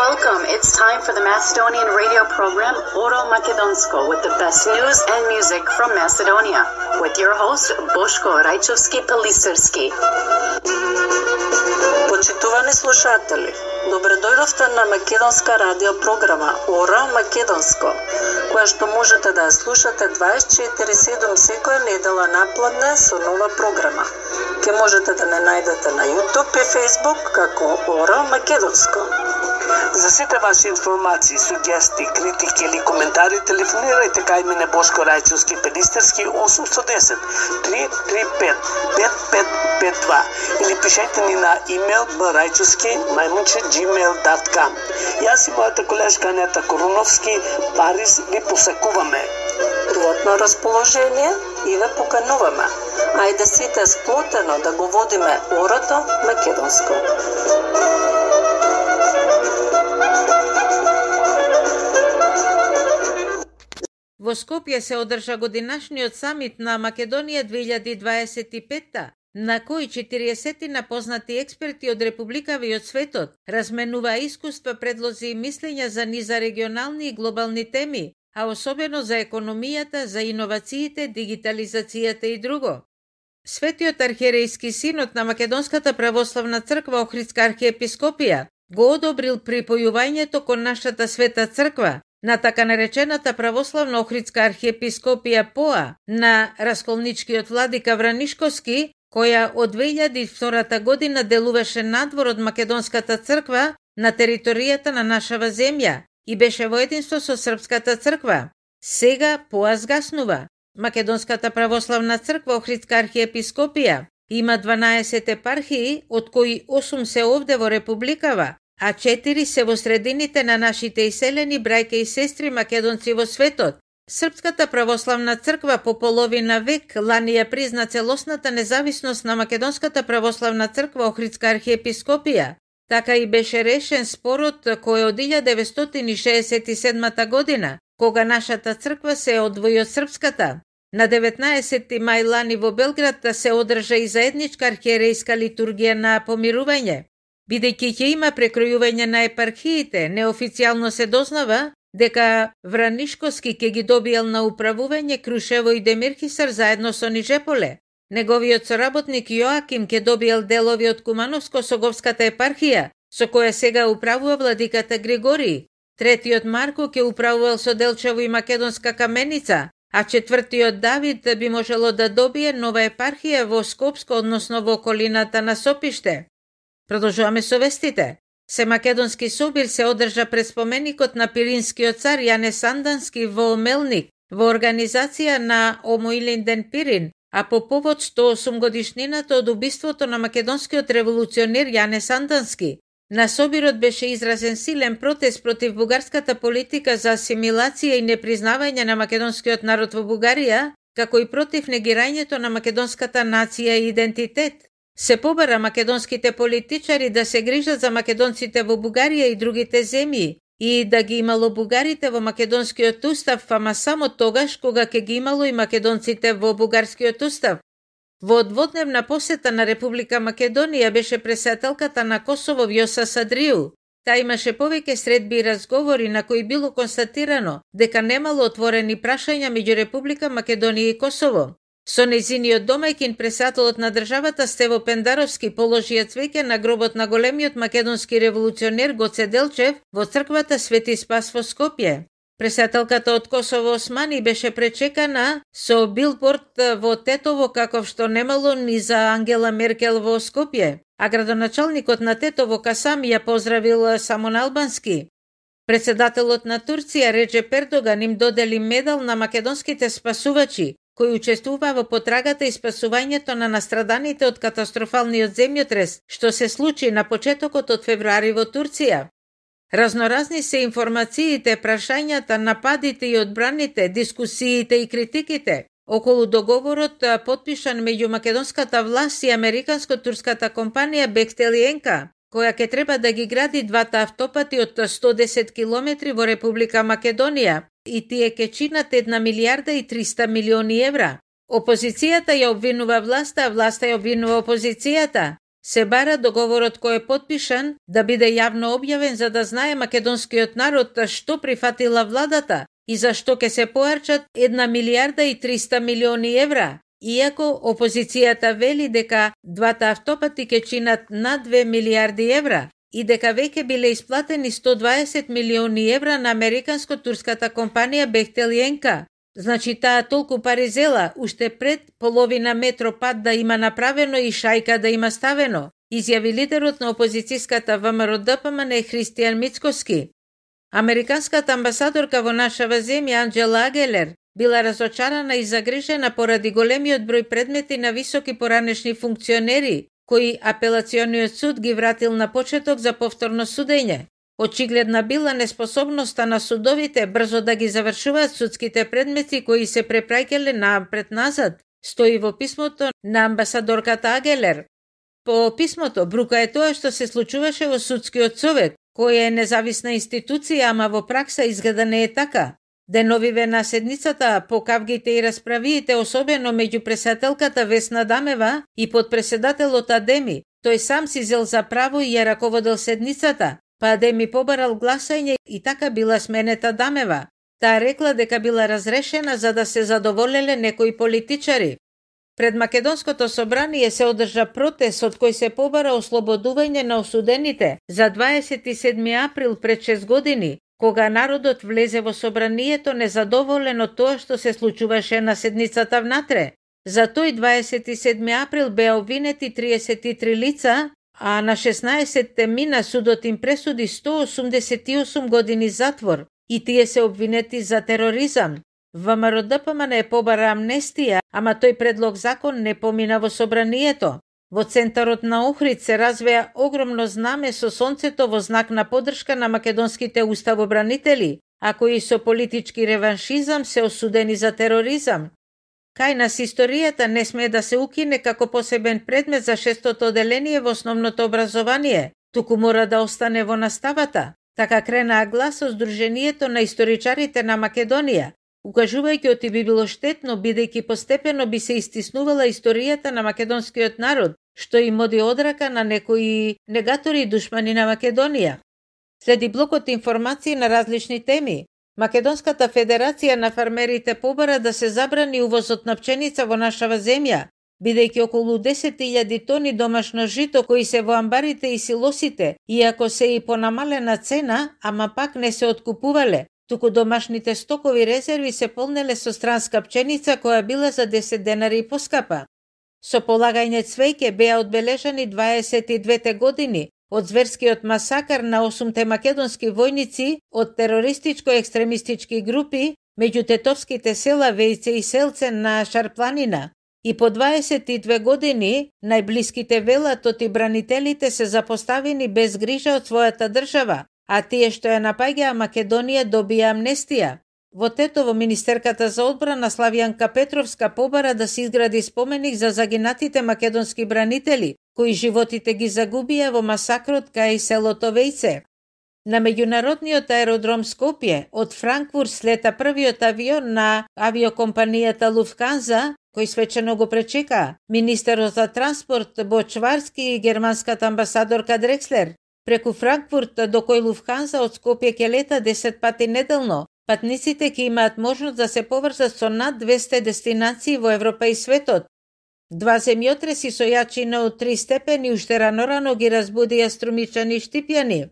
Welcome. It's time for the Macedonian radio program Oro Makedonsko with the best news and music from Macedonia with your host Boško Rajčovski-Peliserski. Почитувани слушатели, добредојдовте на македонска радио програма Ора Македонско, која што можете да ја слушате 24/7 секоја недела напладне со нова програма. Ке можете да не најдете на YouTube и Facebook како Ора Македонско. За сите ваши информации, сугестии, критики или коментари телефонирајте кај мене Бошко Рајчовски-Пелистерски 810 335 5552 или пишете ни на имейл baraјчовски@gmail.com. Јас и мојата колешка Анета Коруновски Париз ви посакуваме. Пријатно расположение и ве покануваме. Ајде сите сплотено да го водиме орото македонско. Во Скопје се одржа годинашниот самит на Македонија 2025, на кој 40 познати експерти од републикави и од светот разменува искуства, предлози и мислења за низа регионални и глобални теми, а особено за економијата, за иновациите, дигитализацијата и друго. Светиот архиерејски синод на Македонската православна црква Охридска архиепископија го одобрил припојувањето кон нашата света црква на така наречената православна Охридска архиепископија ПОА на расколничкиот владика Вранишковски, која од 2002 година делуваше надвор од Македонската црква на територијата на нашава земја и беше во единство со Српската црква. Сега ПОА згаснува. Македонската православна црква Охридска архиепископија има 12 епархии, од кои 8 се овде во републикава, а 4 се во средините на нашите иселени брајка и сестри македонци во светот. Српската православна црква по половина век лани ја призна целосната независност на Македонската православна црква Охридска архиепископија. Така и беше решен спорот кој од 1967 година, кога нашата црква се одвои од српската. На 19 мај лани во Белград се одржа и заедничка архиерејска литургија на помирување. Бидејќи ќе има прекројување на епархиите, неофицијално се дознава дека Вранишковски ќе ги добиел на управување Крушево и Демирхисар заедно со Нижеполе. Неговиот соработник Јоаким ќе добиел делови од Кумановско-Соговската епархија, со која сега управува владиката Григорий. Третиот Марко ќе управувал со Делчево и Македонска Каменица, а четвртиот Давид би можело да добие нова епархија во Скопско, односно во околината на Сопиште. Продолжуваме со вестите. Семакедонски собир се одржа пред споменикот на пиринскиот цар Јане Сандански во Мелник, во организација на Омоилинден Пирин, а по повод 108 годишнината од убиството на македонскиот револуционер Јане Сандански. На собирот беше изразен силен протест против бугарската политика за асимилација и непризнавање на македонскиот народ во Бугарија, како и против негирањето на македонската нација и идентитет. Се побара македонските политичари да се грижат за македонците во Бугарија и другите земји и да ги имало бугарите во македонскиот устав, ама само тогаш кога ќе ги имало и македонците во бугарскиот устав. Во дводневна посета на Република Македонија беше претседателката на Косово Вјоса Садриу. Та имаше повеќе средби и разговори на кои било констатирано дека немало отворени прашања меѓу Република Македонија и Косово. Со нејзиниот домајкин претседателот на државата Стево Пендаровски положија цвеќе на гробот на големиот македонски револуционер Гоце Делчев во црквата Свети Спас во Скопје. Претседателката од Косово Османи беше пречекана со билборд во Тетово каков што немало ни за Ангела Меркел во Скопје, а градоначалникот на Тетово Касами ја поздравил само на албански. Претседателот на Турција Реджеп Ердоган им додели медал на македонските спасувачи, кој учествува во потрагата и спасувањето на настраданите од катастрофалниот земјотрес, што се случи на почетокот од февруари во Турција. Разноразни се информациите, прашањата, нападите и одбраните, дискусиите и критиките околу договорот потпишан меѓу македонската власт и американско-турската компанија Бехтел и Енка, која ќе треба да ги гради двата автопати од 110 километри во Република Македонија и тие ќе чинат 1 милијарда и 300 милиони евра. Опозицијата ја обвинува власта, а власта ја обвинува опозицијата. Се бара договорот кој е потпишан да биде јавно објавен за да знае македонскиот народ што прифатила владата и зашто ќе се поарчат 1 милијарда и 300 милиони евра, иако опозицијата вели дека двата автопати ќе чинат над 2 милијарди евра и дека веќе биле исплатени 120 милиони евра на американско-турската компанија Бехтел Јенка. Значи таа толку пари зела уште пред половина метро пат да има направено и шајка да има ставено, изјави лидерот на опозицијската ВМРО-ДПМН Христијан Мицкоски. Американската амбасадорка во нашава земја Анџела Агелер била разочарана и загрижена поради големиот број предмети на високи поранешни функционери, кои апелациониот суд ги вратил на почеток за повторно судење. Очигледна била неспособноста на судовите брзо да ги завршуваат судските предмети кои се препраќале напред-назад, стои во писмото на амбасадорката Агелер. По писмото брука е тоа што се случуваше во судскиот совет, која е независна институција, ама во пракса изгледа не е така. Деновиве на седницата по кавгите и расправиите, особено меѓу председателката Весна Дамева и подпредседателот Адеми, тој сам си зел за право и ја раководел седницата, па Адеми побарал гласање и така била сменета Дамева. Таа рекла дека била разрешена за да се задоволеле некои политичари. Пред Македонското собрание се одржа протест од кој се побара ослободување на осудените за 27 април пред 6 години, кога народот влезе во собранието незадоволен од тоа што се случуваше на седницата внатре. За тој 27 април беа обвинети 33 лица, а на 16 мина судот им пресуди 188 години затвор и тие се обвинети за тероризам. ВМРО-ДПМН не побара амнестија, ама тој предлог закон не помина во собранието. Во центарот на Охрид се развеа огромно знаме со сонцето во знак на поддршка на македонските уставобранители, а кои со политички реваншизам се осудени за тероризам. Кај нас историјата не смее да се укине како посебен предмет за 6-тото оделение во основното образование, туку мора да остане во наставата. Така кренаа глас од Сдруженијето на историчарите на Македонија, укажувајќи оти би било штетно бидејќи постепено би се истиснувала историјата на македонскиот народ, што им оди одрака на некои негатори и душмани на Македонија. Следи блокот информации на различни теми. Македонската федерација на фармерите побара да се забрани увозот на пченица во нашава земја, бидејќи околу 10.000 тони домашно жито кои се во амбарите и силосите, иако се и по намалена цена, ама пак не се откупувале, туку домашните стокови резерви се полнеле со странска пченица која била за 10 денари и поскапа. Со полагање цвеќе беа одбележани 22 години од зверскиот масакар на 8 македонски војници од терористичко-екстремистички групи меѓу тетовските села Вејце и Селце на Шарпланина. И по 22 години најблиските велатот и бранителите се запоставени без грижа од својата држава, а тие што ја напаѓаа Македонија добија амнестија. Во Тетово министерката за одбрана Славјанка Петровска побара да се изгради споменик за загинатите македонски бранители, кои животите ги загубија во масакрот кај селото Вејце. На меѓународниот аеродром Скопје од Франкфурт слета првиот авион на авиокомпанијата Луфтханза, кој свечено го пречека министерот за транспорт Бочварски и германската амбасадорка Дрекслер. Преку Франкфурт до кој Луфтханза од Скопје ќе лета 10 пати неделно. Патниците ќе имаат можност да се поврзат со над 200 дестинации во Европа и светот. Два земјотреси со јачина од 3 степени уште рано ги разбудија струмичани и штипјани.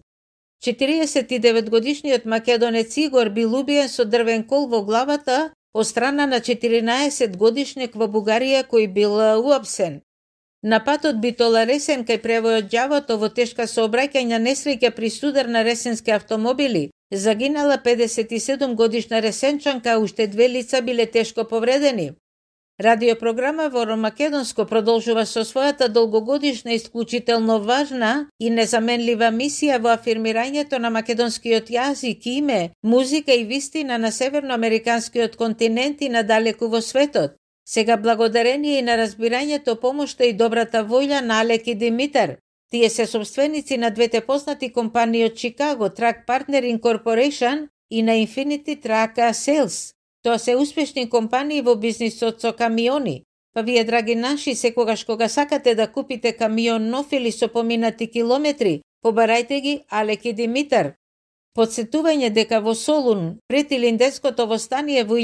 49 годишниот македонец Игор бил убиен со дрвен кол во главата од страна на 14 годишник во Бугарија кој бил уапсен. На патот Битола Ресен кај превојот Ѓавото во тешка сообраќајна несреќа при судар на ресенски автомобили загинала 57 годишна ресенчанка, а уште 2 лица биле тешко повредени. Радиопрограма во Македонско продолжува со својата долгогодишна, исклучително важна и незаменлива мисија во афирмирањето на македонскиот јазик, име, музика и вистина на северноамериканскиот континент и надалеку во светот. Сега благодарение и на разбирањето, помошта и добрата воља на Алек и Димитар. Тие се собственици на двете познати компании од Чикаго, Track Partner Incorporation и на Infinity Track Sales. Тоа се успешни компании во бизнисот со камиони. Па вие, драги наши, секогаш кога сакате да купите камион нов или со поминати километри, побарајте ги Алеки Димитар. Подсетување дека во Солун, пред Илинденското востание во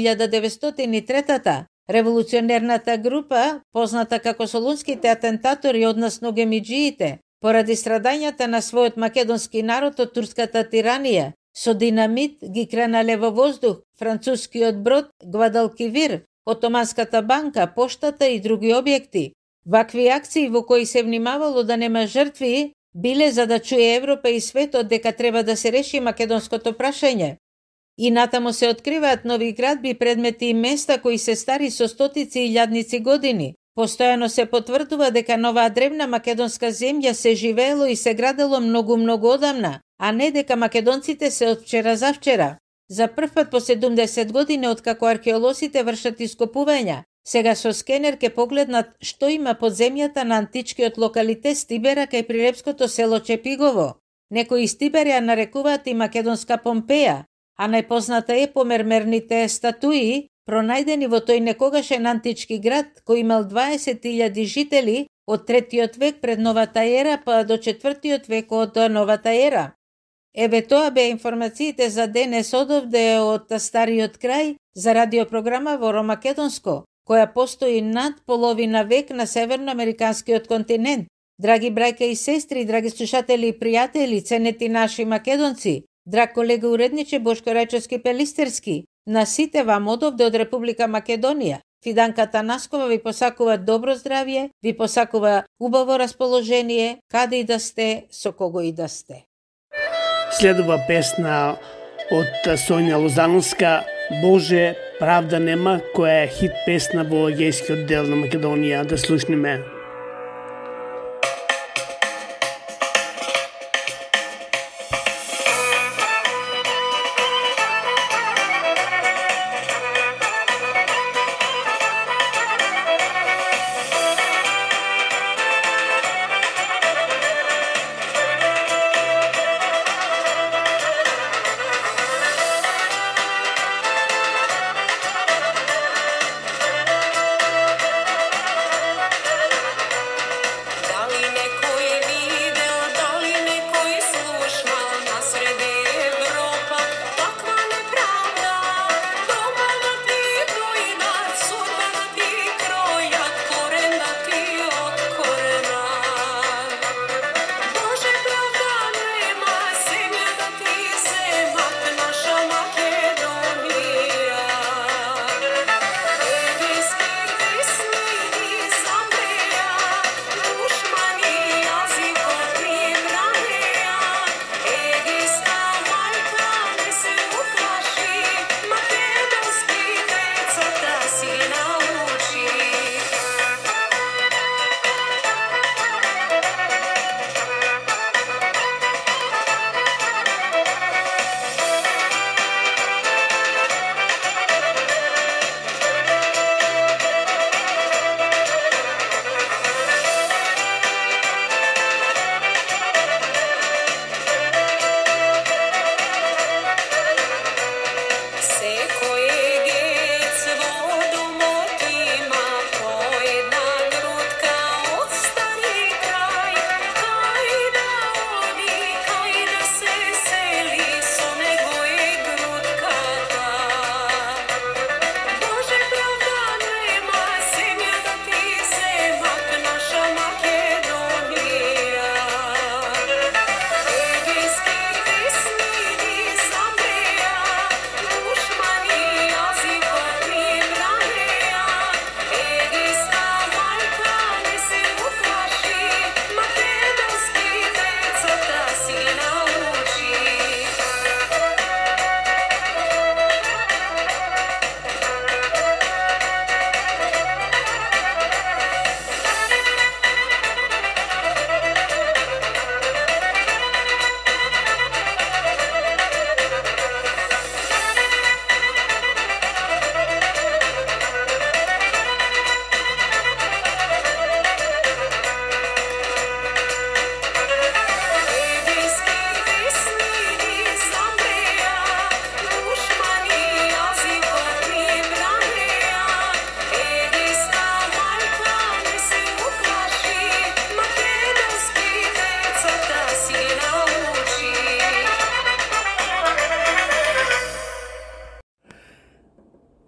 1903-та, револуционерната група, позната како солунските атентатори, односно гемиџиите, поради страдањата на својот македонски народ од турската тиранија, со динамит ги кренале во воздух францускиот брод Гвадалкивир, Отоманската банка, поштата и други објекти. Вакви акции во кои се внимавало да нема жртви, биле за да чуе Европа и светот дека треба да се реши македонското прашање. И натамо се откриваат нови градби, предмети и места кои се стари со стотици и илјадници години. Постојано се потврдува дека новаа древна македонска земја се живеело и се градело многу одамна, а не дека македонците се од вчера за вчера. За прв пат по 70 години откако археолозите вршат ископувања, сега со скенер ке погледнат што има под земјата на античкиот локалитет Стибера кај прилепското село Чепигово. Некои Стибер ја нарекуваат и македонска Помпеја, а најпозната е по мермерните статуи, пронајдени во тој некогашен антички град кој имал 20.000 жители од 3 век пред новата ера па до 4 век од новата ера. Еве тоа беа информациите за денес одовде од стариот крај за радиопрограма во Ромакедонско, која постои над половина век на северноамериканскиот континент. Драги браќа и сестри, драги слушатели и пријатели, ценети наши македонци, драг колега уредниче Бошко Рајчовски Пелистерски, на сите вам одовде од Република Македонија. Фиданка Танаскова ви посакува добро здравје, ви посакува убаво расположение, каде и да сте, со кого и да сте. Следува песна од Сонја Лозановска, Боже, правда нема, која е хит песна во егејскиот дел на Македонија. Да слушнеме.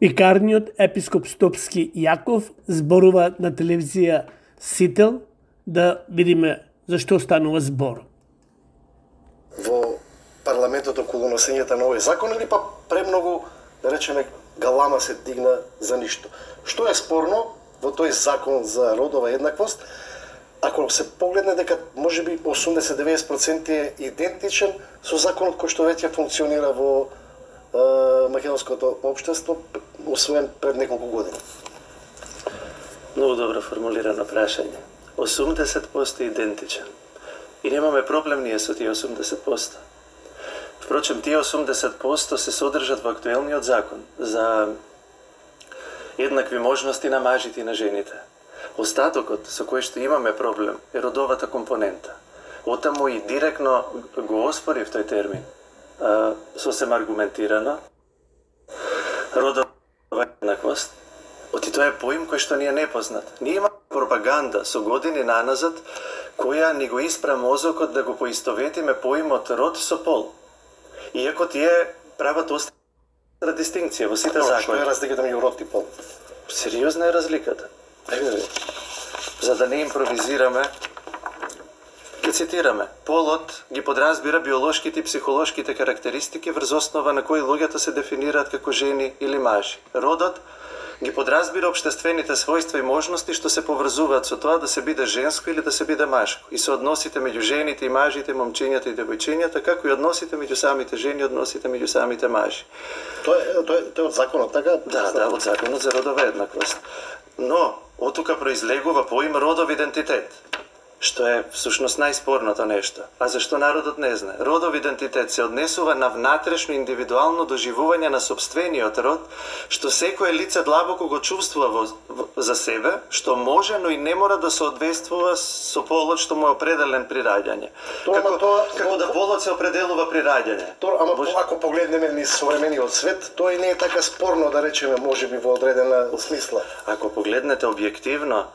Викарниот епископ Стопски Јаков зборува на телевизија Сител, да видиме за што станува збор. Во парламентот околу носењето на овој закон или па премногу, да речеме, галама се дигна за ништо. Што е спорно во тој закон за родова еднаквост? Ако се погледне дека можеби 80-90% е идентичен со законот кој што веќе функционира во македонското општество, усвоен пред неколку години. Многу добро формулирано прашање. 80% идентичен. И немаме проблем ние со тие 80%. Впрочем, тие 80% се содржат во актуелниот закон за еднакви можности на мажите и на жените. Остатокот со кој што имаме проблем е родовата компонента. Отаму и директно го оспорив тој термин, сосем аргументирано. Родова еднаквост, оти тоа е поим кој што ни е непознат. Ние имаме пропаганда со години наназад која ни го испра мозокот да го поистоветиме поимот род со пол. Иако тие прават остра дистинкција во сите закони. Што е разликата меѓу род и пол? Сериозна е разликата. За да не импровизираме, ќе цитираме: полот ги подразбира биолошките и психолошките карактеристики врз основа на кои луѓето се дефинираат како жени или мажи. Родот ги подразбира општествените својства и можности што се поврзуваат со тоа да се биде женско или да се биде машко, и со односите меѓу жените и мажите, момчињата и девојчињата, како и односите меѓу самите жени и односите меѓу самите мажи. Тоа е од законот, така? Да, од законот за родова еднаквост. Но оттука произлегува поим родов идентитет, што е всушност најспорното нешто. А зашто народот не знае? Родов идентитет се однесува на внатрешно индивидуално доживување на собствениот род, што секое лице длабоко го чувствува за себе, што може, но и не мора да соодветствува со полот што му е определен при раѓање. Како да полот се определува при раѓање. Ако погледнеме низ современиот свет, тој не е така спорно, да речеме, можеби во одредена смисла. Ако погледнете објективно,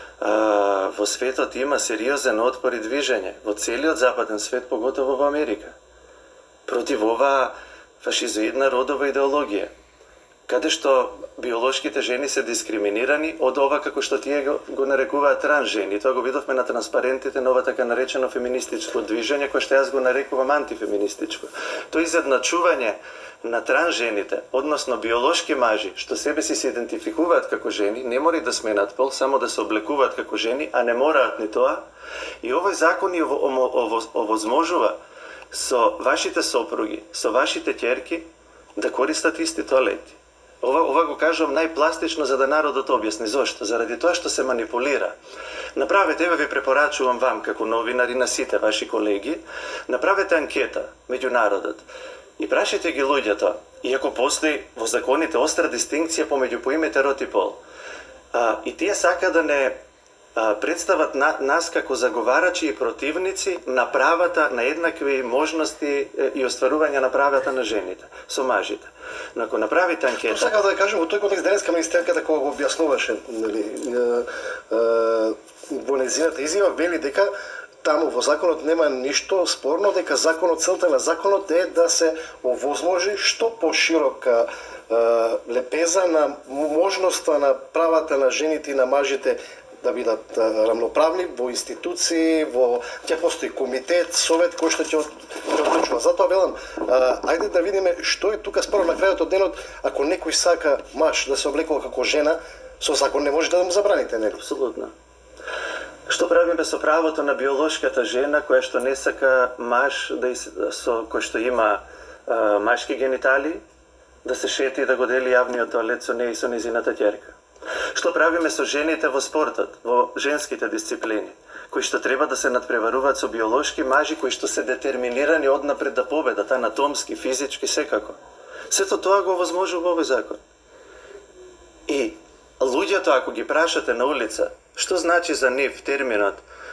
во светот има сериозен отпор и движење, во целиот западен свет, поготово во Америка, против оваа фашизоидна родова идеологија, каде што биолошките жени се дискриминирани од ова како што тие го нарекуваат трансжени. Тоа го видовме на транспарентите на ова така наречено феминистичко движење, кое што јас го нарекувам антифеминистичко. Тоа изедначување на трансжените, односно биолошки мажи, што себе си се идентификуваат како жени, не мори да сменат пол, само да се облекуваат како жени, а не мораат ни тоа. И овој закон ни овозможува со вашите сопруги, со вашите ќерки, да користат исти тоалети. Ова го кажувам најпластично за да народот објасни. Зошто? Заради тоа што се манипулира. Направете, еве ви препорачувам вам како новинари, на сите ваши колеги, направете анкета меѓу народот и прашајте ги луѓето, иако постои во законите остра дистинкција помеѓу поимите род и пол. И тие сака да не представат нас како заговарачи и противници на правата, на еднакви можности и остварување на правата на жените со мажите. Но ако направите анкета... Сакам да кажем, во тој контекст денеска министерката кога го објаснуваше во нејзината изјава, вели дека таму во законот нема ништо спорно, дека целта на законот е да се овозможи што поширока лепеза на можноста на правата на жените и на мажите да бидат рамноправни во институции, ќе постои комитет, совет кој што ќе одлучува. Затоа велам, ајде да видиме што е тука спорно на крајот од денот, ако некој сака маж да се облекува како жена, со закон не може да му забраните, нели? Апсолутно. Што правиме со правото на биолошката жена која што не сака маж кој што има машки гениталии, да се шети и да го дели јавниот тоалет со неја и со незината ќерка? Што правиме со жените во спортот, во женските дисциплини, кои што треба да се надпреваруваат со биолошки мажи кои што се детерминирани однапред да победат, анатомски, физички, секако? Сето тоа го возможува овој закон. И луѓето, ако ги прашате на улица, што значи за нив терминот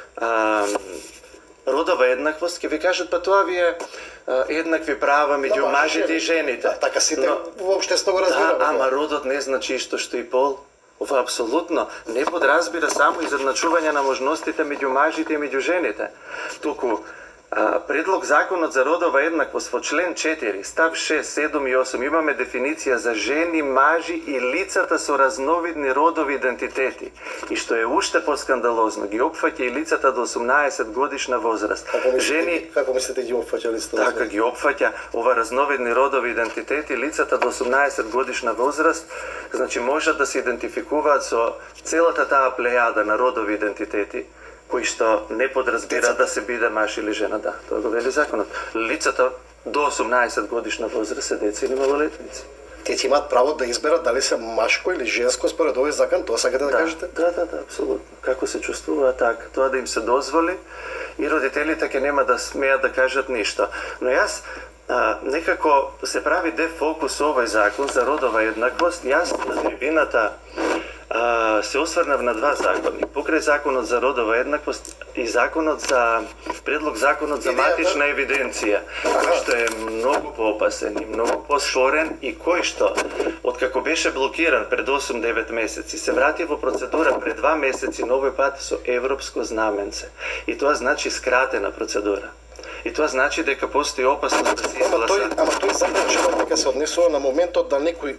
родова еднаквост, ќе ви кажат, па тоа ви е еднакви права меѓу мажите и жените. Така сите воопшто го разбираме. Да, ама родот не значи исто што и пол. Ова апсолутно не подразбира само изедначување на можностите меѓу мажите и меѓу жените, туку Предлог законот за родова еднаквост во член 4, став 6, 7 и 8 имаме дефиниција за жени, мажи и лицата со разновидни родови идентитети. И што е уште поскандалозно, ги опфаќа и лицата до 18 годишна возраст. Како мислите ги опфаќа лицата? Така ги опфаќа ова разновидни родови идентитети, лицата до 18 годишна возраст, значи можат да се идентификуваат со целата таа плејада на родови идентитети, кои што не подразбира да се биде маж или жена, да, тоа го вели законот. Лицата до 18 годишна возраст се деца или малолетници. Те ќе имаат право да изберат дали се машко или женско според овој закон, тоа сакате да кажете? Да, апсолутно. Како се чувствуваат така, тоа да им се дозволи и родителите ќе нема да смеат да кажат ништо. Но јас некако се прави дефокус овој закон за родова еднаквост. Јас на трибината се осврнав на два закони. Покрај законот за родова еднаквост и предлог законот за матична евиденција, што е многу поопасен и многу поспорен и кој што, откако беше блокиран пред 8-9 месеци, се врати во процедура пред 2 месеци на овој пат со европско знаменце. И тоа значи скратена процедура. И тоа значи дека постои опасност да се изгласа. Ама тој закон желам дека се однесува на моментот да некој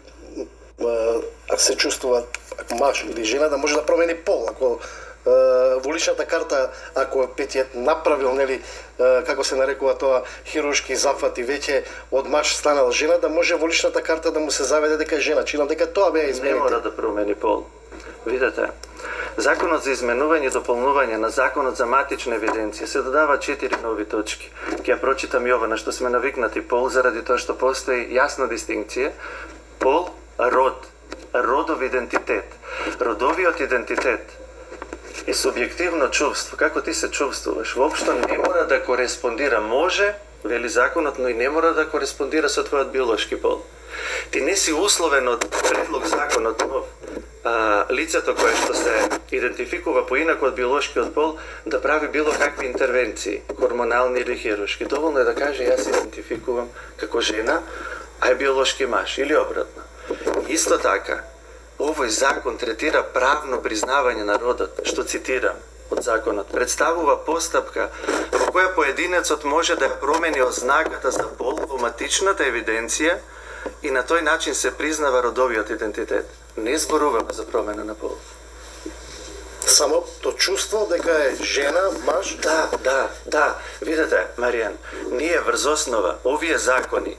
ако се чувствува маж или жена да може да промени пол, ако во личната карта, ако петиот направил, нели, како се нарекува тоа, хируршки зафат и веќе од маж станал жена, да може во личната карта да му се заведе дека е жена. Чинам дека тоа беа измените. Не мора да промени пол. Видете, законот за изменување и дополнување на законот за матична евиденција се додава 4 нови точки. Ќе ја прочитам и ова на што сме навикнати: пол, заради тоа што постои јасна дистинкција, пол, род, родов идентитет. Родовиот идентитет е субјективно чувство. Како ти се чувствуваш? Воопшто не мора да кореспондира. Може, вели законот, но и не мора да кореспондира со твојот биолошки пол. Ти не си условен од предлог законот нов лицето кое што се идентификува поинаку од биолошкиот пол да прави било какви интервенции, хормонални или хируршки. Доволно е да каже јас се идентификувам како жена, а е биолошки маж или обратно. Исто така, овој закон третира правно признавање на родот, што цитирам од законот, представува постапка во која поединецот може да промени ознаката за пол во матичната евиденција и на тој начин се признава родовиот идентитет. Не зборуваме за промена на пол. Само то чувство дека е жена, маж? Да. Видете, Маријан, ние врз основа овие закони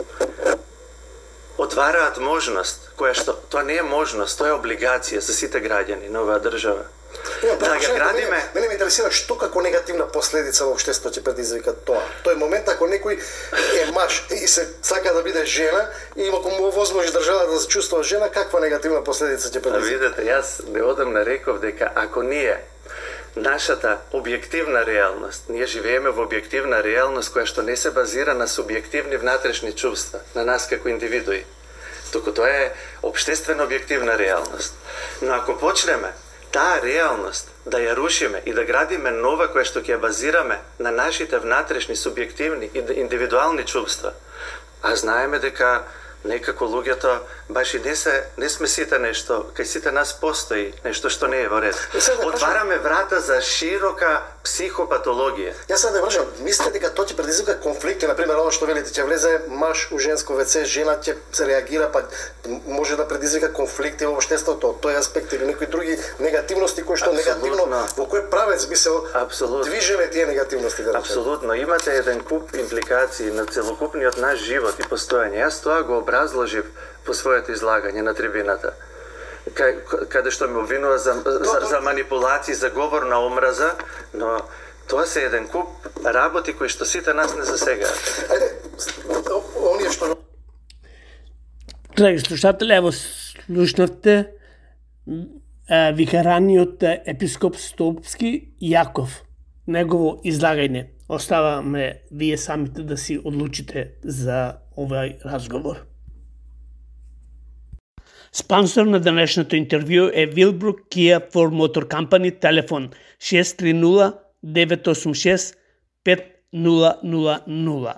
отвараат можност, која што тоа не е можност, тоа е облигација за сите граѓани на оваа држава. Да ги градиме. Мене ме интересира што како негативна последица во општеството ќе предизвика тоа. Тој момент ако некој е маж и се сака да биде жена и ако му овозможи државата да се чувствува жена, каква негативна последица ќе предизвика? Видете, јас неодамна реков дека ако ние нашата објективна реалност, ние живееме во објективна реалност која што не се базира на субјективни внатрешни чувства, на нас како индивидуи, туку тоа е општествена објективна реалност. Но ако почнеме таа реалност да ја рушиме и да градиме нова која што ќе ја базираме на нашите внатрешни субјективни и индивидуални чувства, а знаеме дека некако луѓето баш и не сме сите нешто, кај сите нас постои нешто што не е во ред. Отвараме врата за широка психопатологија. Јас сега да вршам, мислите дека тоа ќе предизвика конфликти, например, ова што велите, ќе влезе маж у женско веце, жена ќе се реагира, па може да предизвика конфликти во општеството, тој аспект или некои други негативности кои што негативно, во кој правец би се движеле тие негативности, да речем? Апсолутно, имате еден куп импликации на целокупниот наш живот и постојање. Јас тоа го образложив по своето излагање на трибината, каде што ме обвинува за манипулации, за говор на омраза, но тоа се еден куп работи кои што сите нас не засегаат. Ајде, оние што... Драги слушатели, ево слушнавте викараниот епископ Столпски Јаков, негово излагање. Оставаме вие самите да си одлучите за овој разговор. Спонсор на денешното интервју е Вилбрук Kia for Motor Company, телефон 630-986-5000.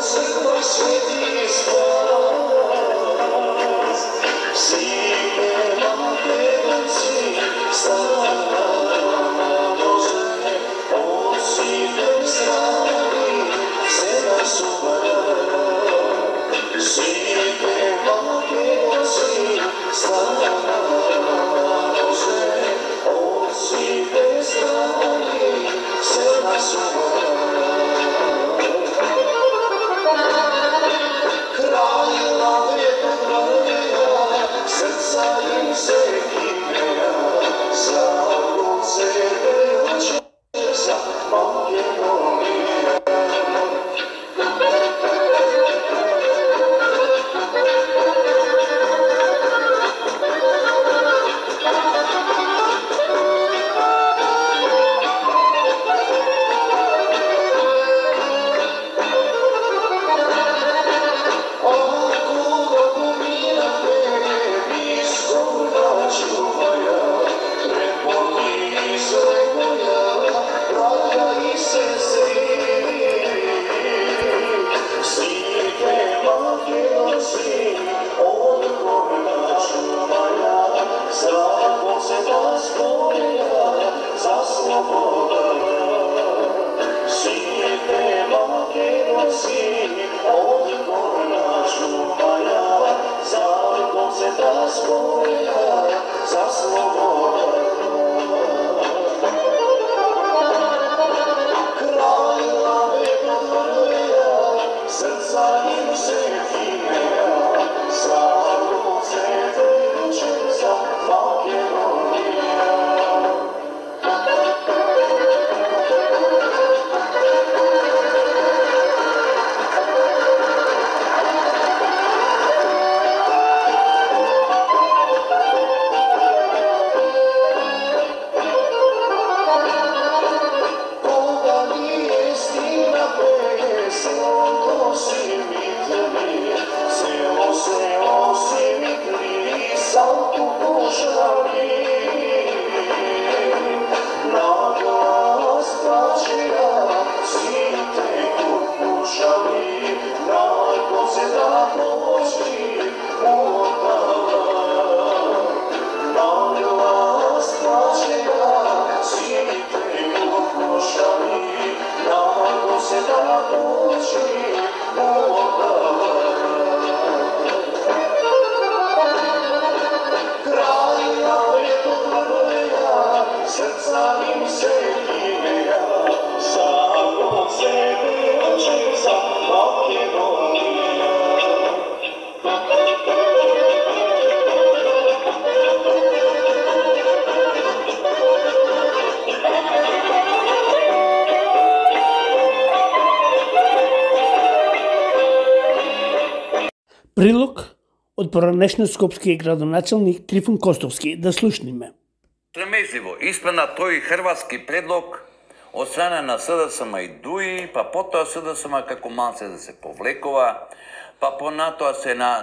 Прилог од поранешниот скопски градоначалник Трифун Костовски. Да слушниме. Срамежливо исплена тој хрватски предлог од страна на СДСМ и ДУИ, па потоа СДСМ како малце да се повлекува, па понатоа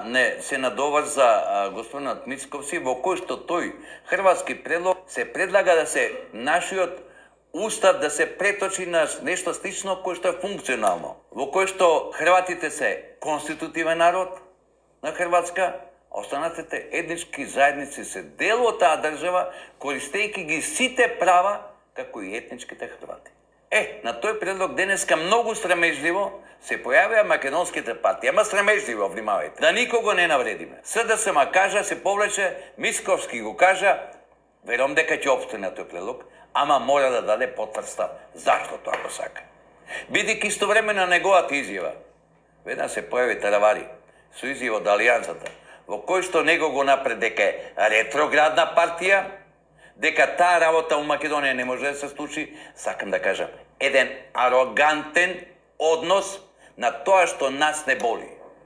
се надоврза господинот Мицковски, во кој што тој хрватски предлог се предлага да се нашиот устав да се преточи на нешто слично кој што е функционално, во кој што хрватите се конститутивен народ на Хрватска, останатите етнички заедници се дел од таа држава, користејќи ги сите права како и етничките хрвати. На тој предлог денеска многу срамежливо се појавија македонските партии, ама срамежливо, внимавајте, да никого не навредиме. СДСМ кажа, се повлече, Мицковски го кажа, верувам дека ќе опстане тој предлог, ама мора да даде потврста зашто тоа го сака. Бидејќи истовремено неговата изјава, веднаш се појави Таравари со изјава од Алијансата, во кој што него го напред дека е ретроградна партија, дека таа работа у Македонија не може да се случи, сакам да кажам, еден арогантен однос на тоа што нас не боли.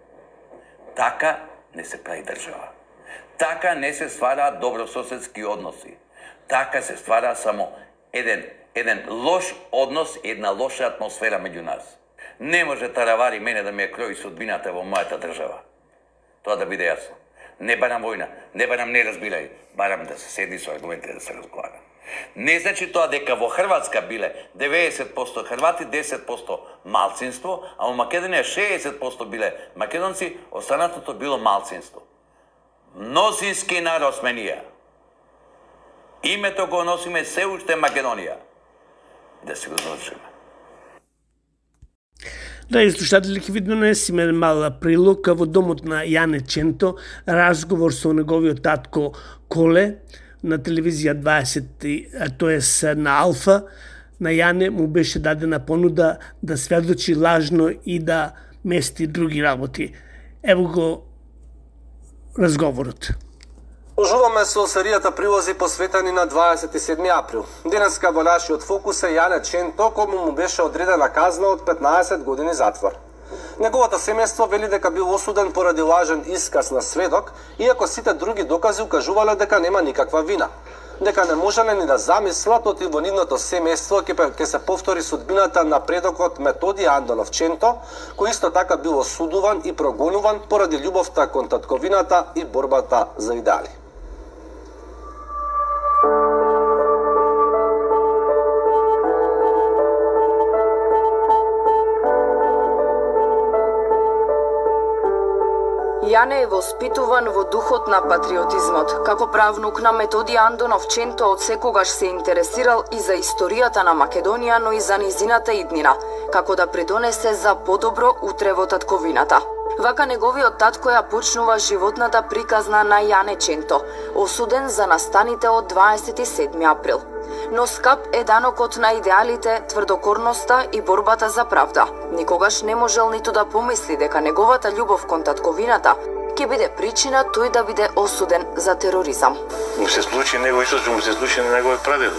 Така не се прави држава. Така не се ствараат добрососедски односи. Така се ствара само еден лош однос, една лоша атмосфера меѓу нас. Не може Таравари мене да ми ја крои судбината во мојата држава. Тоа да биде јасно. Не барам војна, не барам неразбирање, барам да се седи со аргументи да се разговара. Не значи тоа дека во Хрватска биле 90% Хрвати, 10% малцинство, а во Македонија 60% биле македонци, останатото било малцинство. Мнозински народ сме ние. Името го носиме се уште Македонија. Да се го завршиме. Да, слушатели, ќе видиме симе мала прилог во домот на Јане Ченто, разговор со неговиот татко Коле на телевизија 20, тоест на Алфа. На Јане му беше дадена понуда да сведочи лажно и да мести други работи. Ево го разговорот. Продолжуваме со серијата прилози посветени на 27 април. Денеска во нашиот фокус е Јане Ченто, кому му беше одредена казна од 15 години затвор. Неговото семејство вели дека бил осуден поради лажен исказ на сведок, иако сите други докази укажувале дека нема никаква вина. Дека не можеле ни да замислат оти во нивното семејство ќе се повтори судбината на предокот Методија Андонов Ченто, кој исто така бил осудуван и прогонуван поради љубовта кон татковината и борбата за идеали. Јане е воспитуван во духот на патриотизмот. Како правнук на Методија Андонов Ченто од секогаш се интересирал и за историјата на Македонија, но и за низината иднина, како да придонесе за подобро утре во татковината. Вака неговиот татко ја почнува животната приказна на Јане Ченто, осуден за настаните од 27 април. Но скап е данокот на идеалите, тврдокорноста и борбата за правда. Никогаш не можел ниту да помисли дека неговата љубов кон татковината ќе биде причина тој да биде осуден за тероризам. Му се случи него исто што му се случи на неговиот прадедо.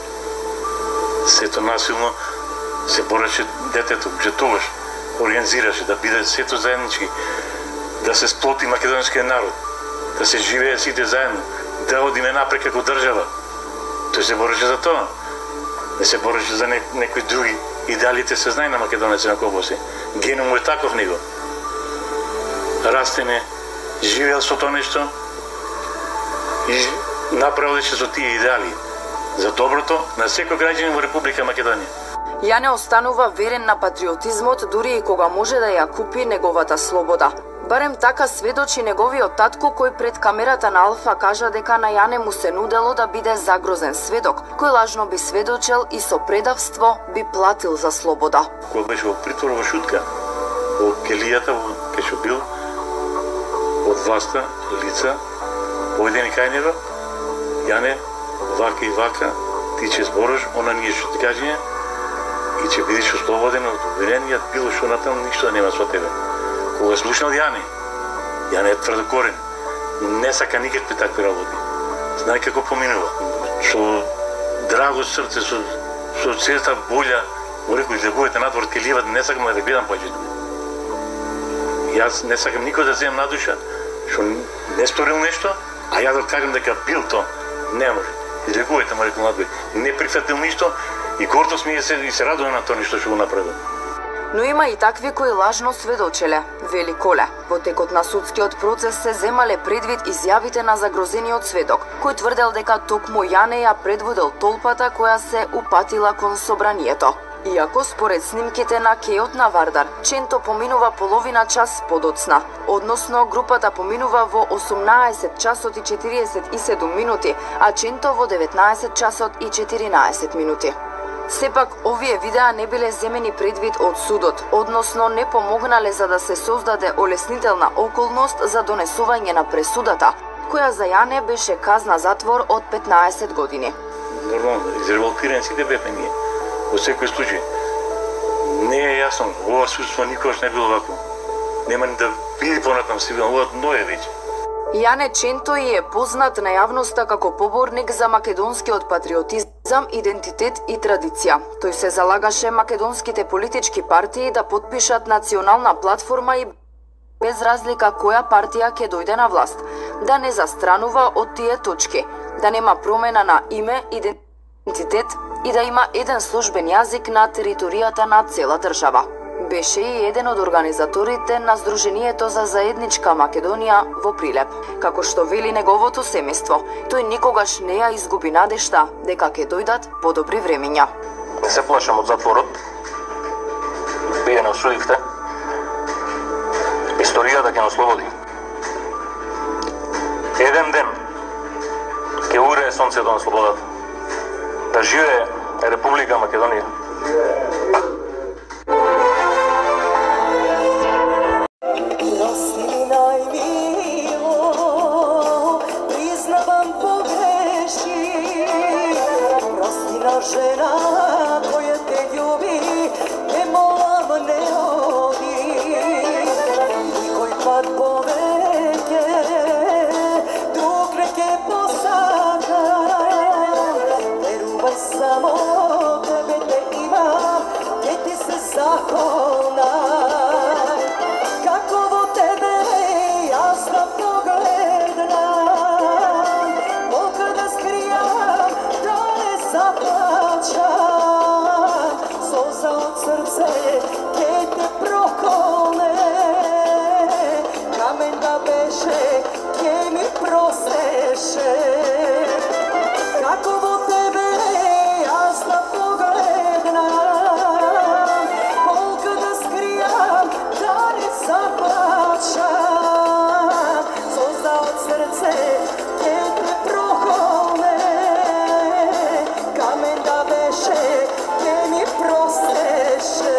Сето насилно се бореше детето, жетуваш, организираше да биде сето заеднички, да се сплоти македонскиот народ, да се живее сите заедно, да одиме напред како држава. Тој се бореше за тоа. Не се бореше за некои други. Идеалите се знае на македонеци на Кобоси. Геном му е таков него. Растене, живеел со тоа нешто и направилеше со тие идеали за доброто на секој граѓанин во Република Македонија. Јане останува верен на патриотизмот дури и кога може да ја купи неговата слобода. Барем така сведочи неговиот татко, кој пред камерата на Алфа кажа дека на Јане му се нудело да биде загрозен сведок, кој лажно би сведочел и со предавство би платил за слобода. Кој беше во притвор во Шутка, во келијата, кај што бил, од власта, лица, поведени кај него, Јане, вака и вака, ти ќе збориш, она ние што ти кажење, и ќе бидеш ослободен од уверенијат, било што натаму, ништо да нема со тебе. Кога слушнал Јане е тврдокорен, не сака никакви такви работи. Знае како поминува. Со драго срце, со цвета волја, му рекој, излегувате надвор келијата, не сакам да ве гледам појчето. Јас не сакам никој да земам на душа, што не сторил нешто, а ја да кажам дека бил то, не може. Излегувате, му рекој надвор. Не прифатил ништо и гордо смие се и се радува на тоа нешто што го направил. Но има и такви кои лажно сведочеле, вели Коле. Во текот на судскиот процес се земале предвид изјавите на загрозениот сведок, кој тврдел дека токму Јане ја предводел толпата која се упатила кон собранието. Иако според снимките на кејот на Вардар, Ченто поминува половина час подоцна, односно групата поминува во 18 часот и 47 минути, а Ченто во 19 часот и 14 минути. Сепак, овие видеа не биле земени предвид од судот, односно не помогнале за да се создаде олеснителна околност за донесување на пресудата, која за Јане беше казна затвор од 15 години. Нормално, изреволтирани сите бевме ние. Во секој случај. Не е јасно, ова судство никогаш не било вако. Нема ни да види понатам сивилно, ова но е веќе. Јане Ченто е познат на јавноста како поборник за македонскиот патриотизам, идентитет и традиција. Тој се залагаше македонските политички партии да потпишат национална платформа и без разлика која партија ќе дојде на власт, да не застранува од тие точки, да нема промена на име, идентитет и да има еден службен јазик на територијата на цела држава. беше и еден од организаторите на Сдруженијето за заедничка Македонија во Прилеп. Како што вели неговото семејство, тој никогаш не ја изгуби надежта дека ќе дојдат подобри времиња. Не се плашам од затворот. Вие не осудивте. Историјата ќе нас ослободи. Еден ден ќе урее сонцето на слободата. Да живее Република Македонија. Žena koja te ljubi, ne molam ne odi. Nikoj pad poveke, drug reke posada. Veruvaj samo, tebe te imam, gdje ti se zakona. Kako vo tebe jasno pogledam, pokada skrijam, da ne zaplaćam. Soza od srce, gdje te prokole, kamen da beše, gdje mi prosteše. Kako vo tebe jasno pogledam, pokada skrijam, da ne zaplaćam. Soza od srce, gdje te prokole, kamen da beše, gdje mi prosteše.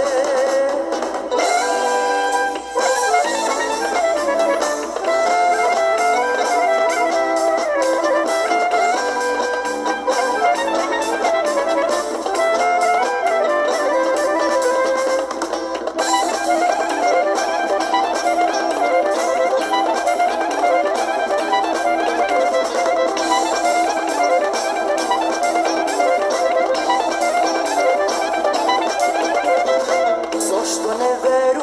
Zašto ne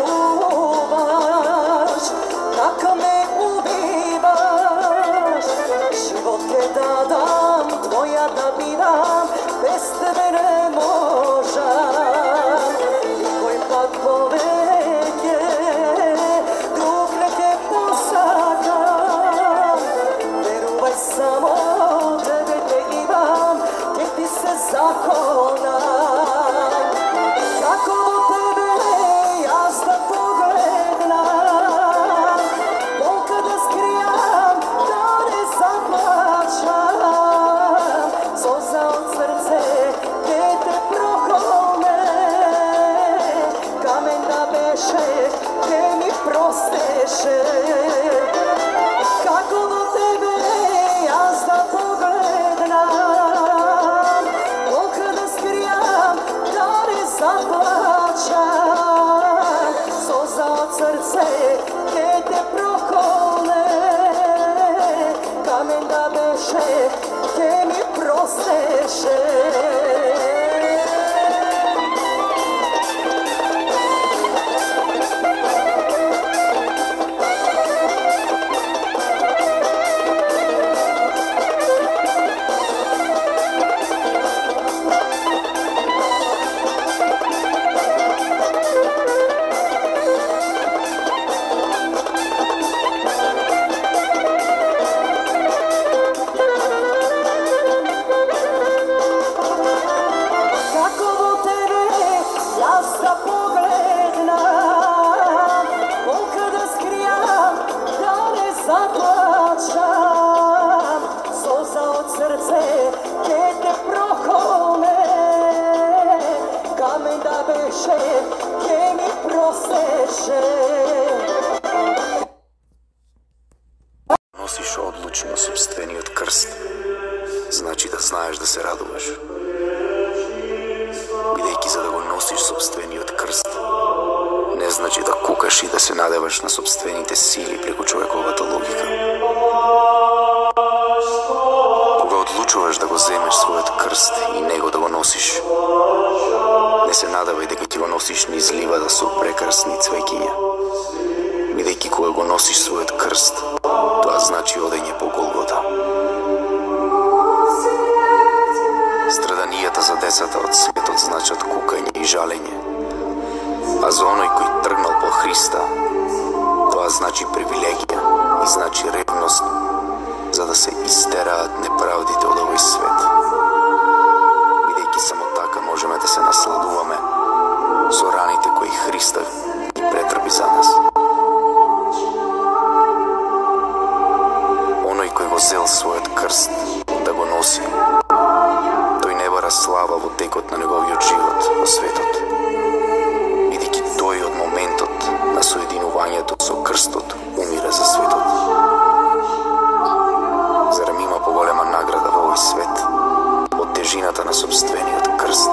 veruvaš, tako me ubivaš? Život te dadam, tvoja da bivam, bez tebe ne možam. Nikoj pak poveke, drug reke posakam. Veruvaj samo, tebe te imam, gdje ti se zakonam. Kako tebe jasno pogledam, pokada skrijam, da ne zaplaćam. Soza od srce, gdje te prokole, kamen da beše, gdje mi prosteše. Kako do tebe jasno pogledam, pokada skrijam, da ne zaplaćam. Soza od srce, gdje te prokole, kamen da beše, gdje mi prosteše. Kako vo tebe jasno pogledam, pokada skrijam, da ne zaplaćam. Soza od srce, gdje te prokole, kamen da beše, gdje mi prosteše. Носиш одлучно собствениот крст, значи да знаеш да се радуваш. Бидејќи за да го носиш собствениот крст, не значи да кукаш и да се надеваш на собствените сили преку човековата логика. Кога одлучуваш да го земеш својот крст и него да го носиш, не се надевај дека ќе го носиш низ ливада со прекрасни цвеќиња. Бидејќи кога го носиш својот крст, тоа значи одење по Голгота. Страданијата за децата од светот значат кукање и жалење, а за оној кој зел својот крст да го носи. Тој не бара слава во текот на неговиот живот во светот, бидејќи тој од моментот на соединувањето со крстот умира за светот. Зарем има поголема награда во овој свет од тежината на собствениот крст?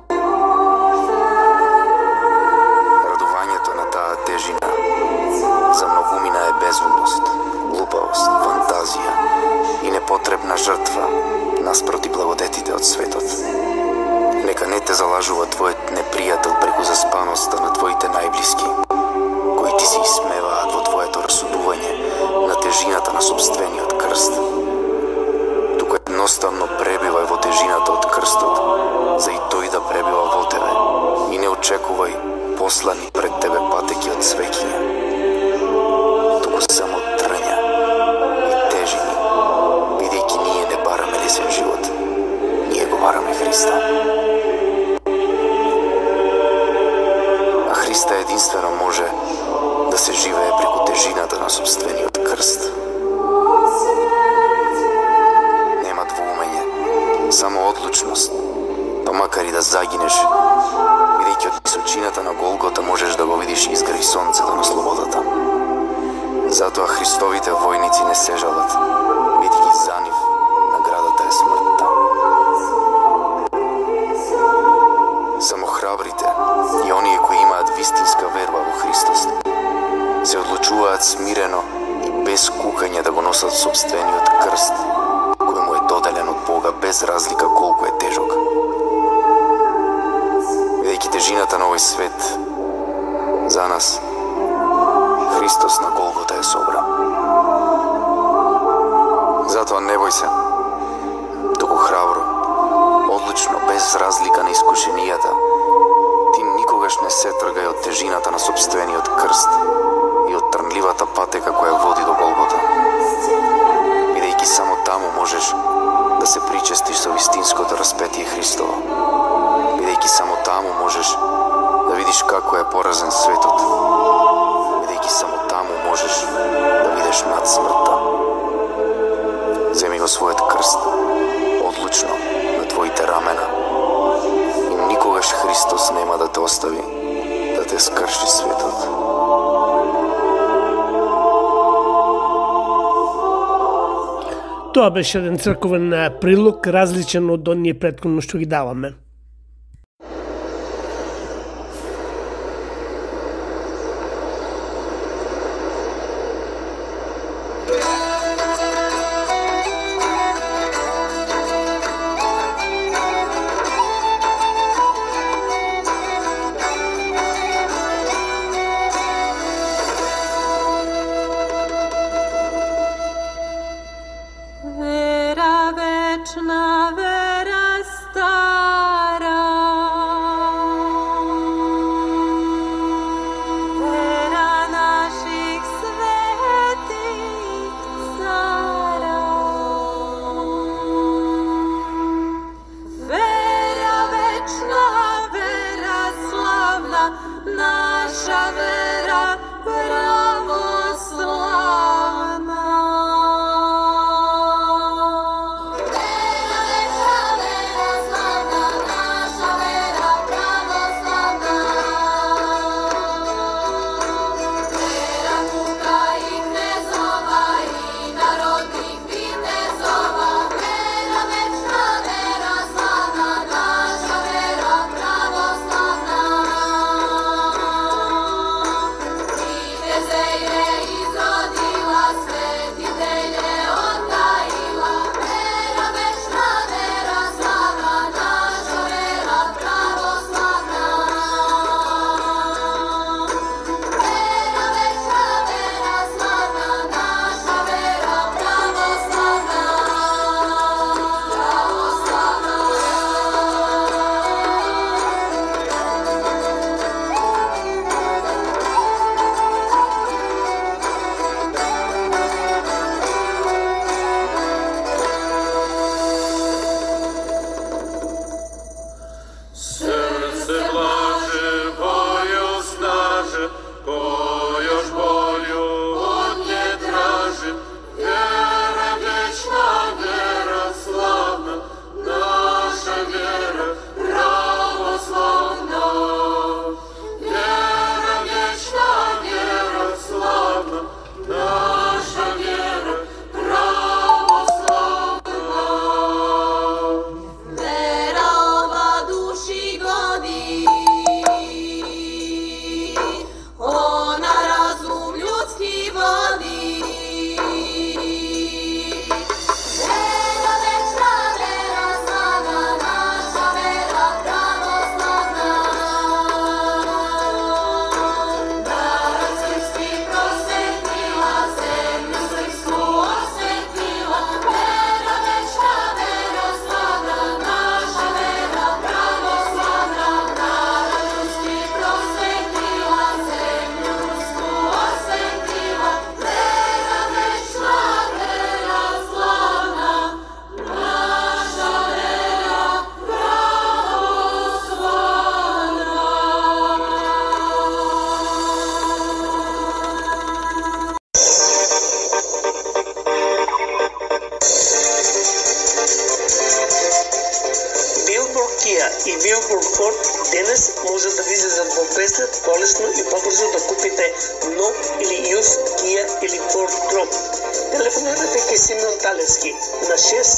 Радувањето на таа тежина за многумина е безумност, глупавост, фантазија и непотребна жртва наспроти благодетите од светот. Нека не те залажува твојот непријател преку заспаноста на твоите најблиски, кои ти се исмеваат во твоето расудување на тежината на собствениот крст. Туку едноставно пребивај во тежината од крстот, за и тој да пребива во тебе, и не очекувај послани пред тебе патеки од свеќиња. Туку само трња и тежини, бидејќи ние не бараме лесен живот, ние го бараме Христа. А Христа единствено може да се живее преку тежината на собствениот крст. Нема двоумење, само одлучност, па макар и да загинеш, бидејќи од височината на Голгота можеш да го видиш изгри сонцето на слободата. Затоа Христовите војници не се жалат, бидејќи за нив наградата е смртта. Само храбрите и оние кои имаат вистинска верба во Христос се одлучуваат смирено и без кукање да го носат собствениот крст, кој му е доделен од Бога без разлика колку е тежок. Бидејќи тежината на овој свет за нас Христос на Голгота е собра. Затоа не бој се, туку храбро, одлучно, без разлика на искушенијата, ти никогаш не се тргај од тежината на собствениот крст и од трнливата патека која води до Голгота. Бидејќи само таму можеш да се причестиш со вистинското распетие Христово. Бидејќи само таму можеш да видиш како е поразен светот. Бидејќи само таму можеш да видиш над смртта. Земи го својот крст одлучно на твоите рамена и никогаш Христос нема да те остави да те скрши светот. Тоа беше еден црковен прилог, различен од оние претходно што ги даваме. Vera večna, vera stara, Ford денес може да ви излезат по-лесно и по-бързо да купите нов или юз Kia или Ford Tron. Телефонирайте към Симеон Талевски на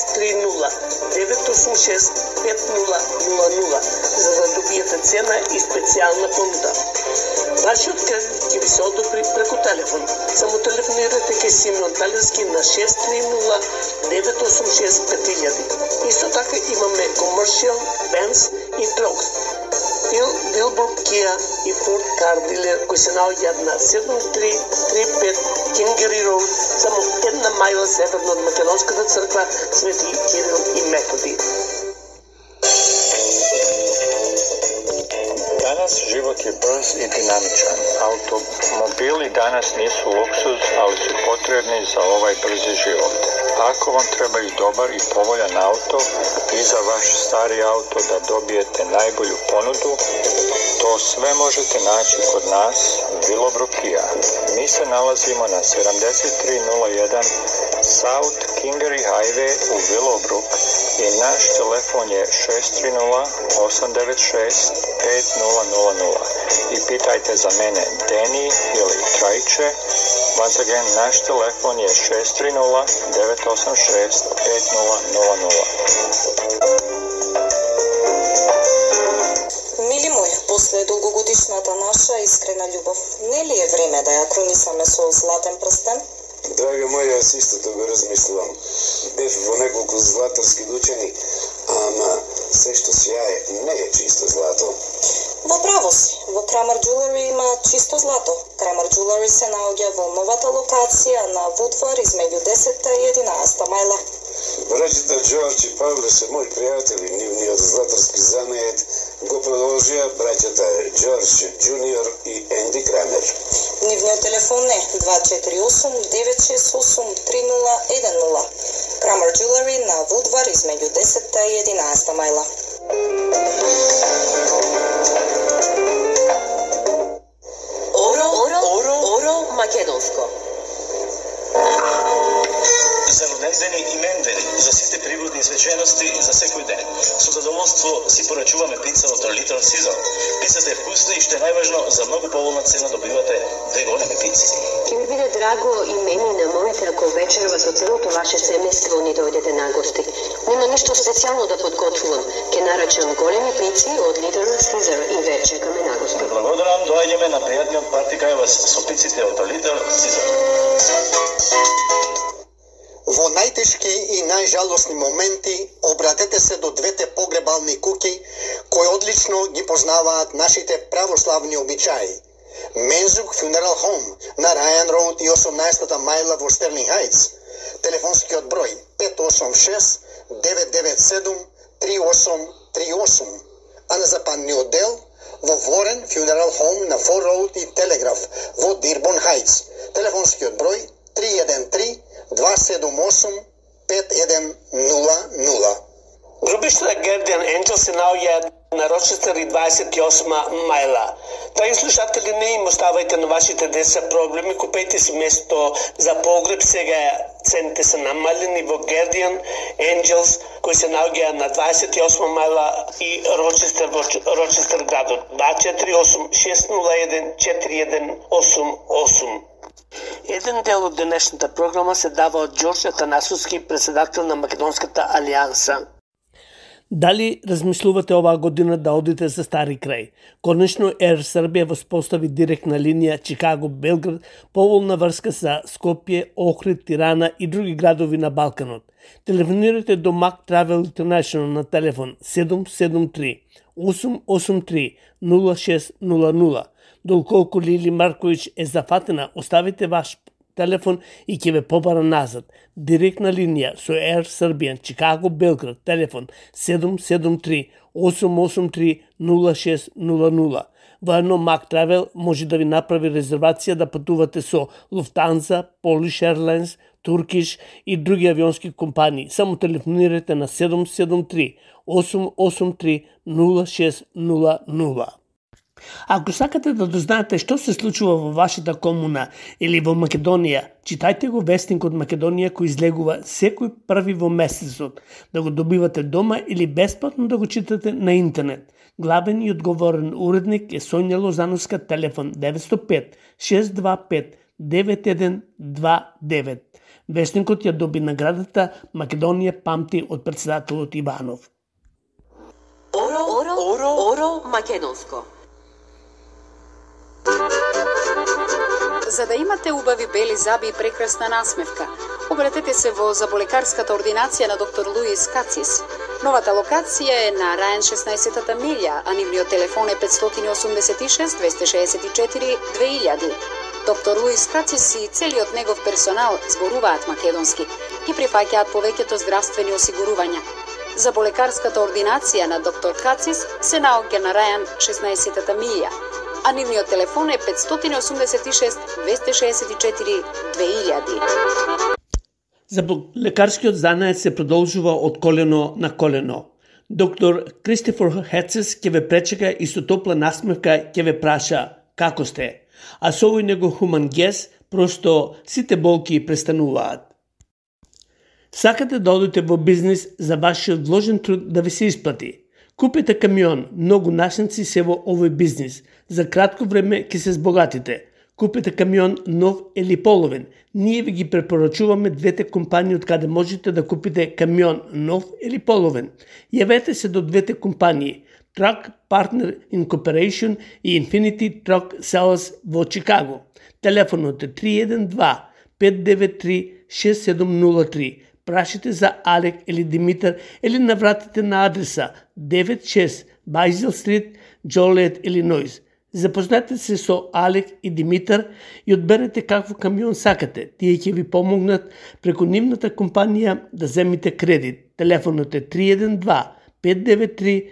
630-986-5000, за да добиете цена и специална понуда. Вашият кредит ќе ви се одобри преку телефон. Само телефонирайте към Симеон Талевски на 630-986-5000. Исто така имаме Commercial, Benz и Trucks. Билбург, Kia и Ford Car Dealer, кои се наоѓаат на 7335 Кингери Роуд, само 1 мајла северно од Македонската црква Свети Кирил и Методи. Danas život je brz i dinamičan. Automobili danas nisu luksuz, ali su potrebni za ovaj brzi život. Ako vam treba i dobar i povoljan auto i za vaš stari auto da dobijete najbolju ponudu, to sve možete naći kod nas, Willowbrook Kia. Mi se nalazimo na 7301 South Kingery Highway u Willowbrook i naš telefon je 630-896-5000. I pitajte za mene Deni ili Trajče. Once again, naš telefon je 630-986-5000. Мили мој, после долгогодишната наша искрена љубов, не ли е време да ја кронисаме со златен прстен? Драга моја, јас истото го размислувам. Бев во неколку златарски дучени, ама се што сјае не е чисто злато. Во право си, во Kramer Jewelry има чисто злато. Kramer Jewelry се наоѓа во новата локација на Woodward измеѓу 10 и 11 мајла. Браќата Джордж и Павле се мои пријатели, нивниот златарски занает го продолжија браќата Джордж Джуниор и Енди Крамер. Нивниот телефон е 248-968-3010. Kramer Jewelry на Woodward измеѓу 10 и 11 мајла. Оро македонско. За родендени и мендени, за сите пригодни свечености за секој ден. Со задоволство си порачуваме пица од Little Caesar. Пицата е вкусна и што е најважно, за многу поволна цена добивате 2 големи пици. Ќе ми биде драго и мене и на моите ако вечерва со целото ваше семејство ни дојдете на гости. Нема ништо специјално да подготвувам. Ќе нарачам големи пици од Little Caesar и ве чекаме на гости. Благодарам, доаѓаме на пријатниот парти кај вас со пиците од Little Caesar. Во најтешки и најжалосни моменти обратете се до двете погребални куќи кои одлично ги познаваат нашите православни обичаи. Мензук Funeral Home на Ryan Road и 18-та мајла во Стерлинг Хајтс. Телефонскиот број 586-997-3838. А на западниот дел во Warren Funeral Home на Fort Road и Телеграф во Дирбон Хајтс. Телефонскиот број 313-278-5100. Гробишта на Guardian Angel се наоѓаат на Рочестер и 28 мајла. Драги слушатели, не им оставајте на вашите деца проблеми, купете си место за погреб, сега цените се намалени во Guardian Angels, кои се наоѓаат на 28 мајла и Рочестер градот. 248-601-4188. Еден дел од денешната програма се дава од Ѓорѓе Атанасовски, председател на Македонската алијанса. Дали размислувате оваа година да одите за Стари крај? Конечно, Air Serbia воспостави директна линија Чикаго-Белград, поволна врска за Скопје, Охрид, Тирана и други градови на Балканот. Телефонирайте до Mac Travel International на телефон 773-883-0600. Доколку Лили Марковиќ е зафатена, оставите ваш телефон и ќе ве побара назад. Директна линија со Air Serbian Чикаго-Белград, телефон 773-883-0600. Воедно Mac Travel може да ви направи резервација да патувате со Lufthansa, Polish Airlines, Turkish и други авионски компании. Само телефонирайте на 773-883-0600. Ако сакате да дознаете што се случува во вашата комуна или во Македонија, читајте го вестникот Македонија кој излегува секој први во месецот, да го добивате дома или бесплатно да го читате на интернет. Главен и одговорен уредник е Сонја Лозановска, телефон 905 625 9129. Вестникот ја доби наградата Македонија памти од председателот Иванов. Оро македонско. За да имате убави бели зъби и прекрасна насмевка, обратете се во заболекарската ординација на доктор Луис Кацис. Новата локација е на Раен 16-та милја, а нивниот телефон е 586 264 2000. Доктор Луис Кацис и целиот негов персонал зборуваат македонски и прифаќаат повеќето здравствени осигурувања. Заболекарската ординација на доктор Кацис се наоѓа на Рајан 16-та милја, а нивниот телефон е 586 264 2000. Заболекарскиот занает се продолжува од колено на колено. Доктор Кристофер Хецес ќе ве пречека и со топла насмевка ќе ве праша како сте, а со овој него хуман гес просто сите болки престануваат. Сакате да одите во бизнис за вашиот вложен труд да ви се исплати? Купите камион, многу нашници се во овој бизнис. За кратко време ќе се збогатите. Купите камион нов или половен. Ние ви ги препорачуваме двете компании од каде можете да купите камион нов или половен. Јавете се до двете компании Truck Partner Incorporation и Infinity Truck Sales во Чикаго. Телефонот е 312 593 6703. Прашите за Алек или Димитар или навратите на адреса 96 Байзел Стрит, Джолиет, Илинойс. Запознате се со Алек и Димитар и одберете какво камион сакате. Тие ќе ви помогнат преку нивната компанија да земите кредит. Телефонот е 312 593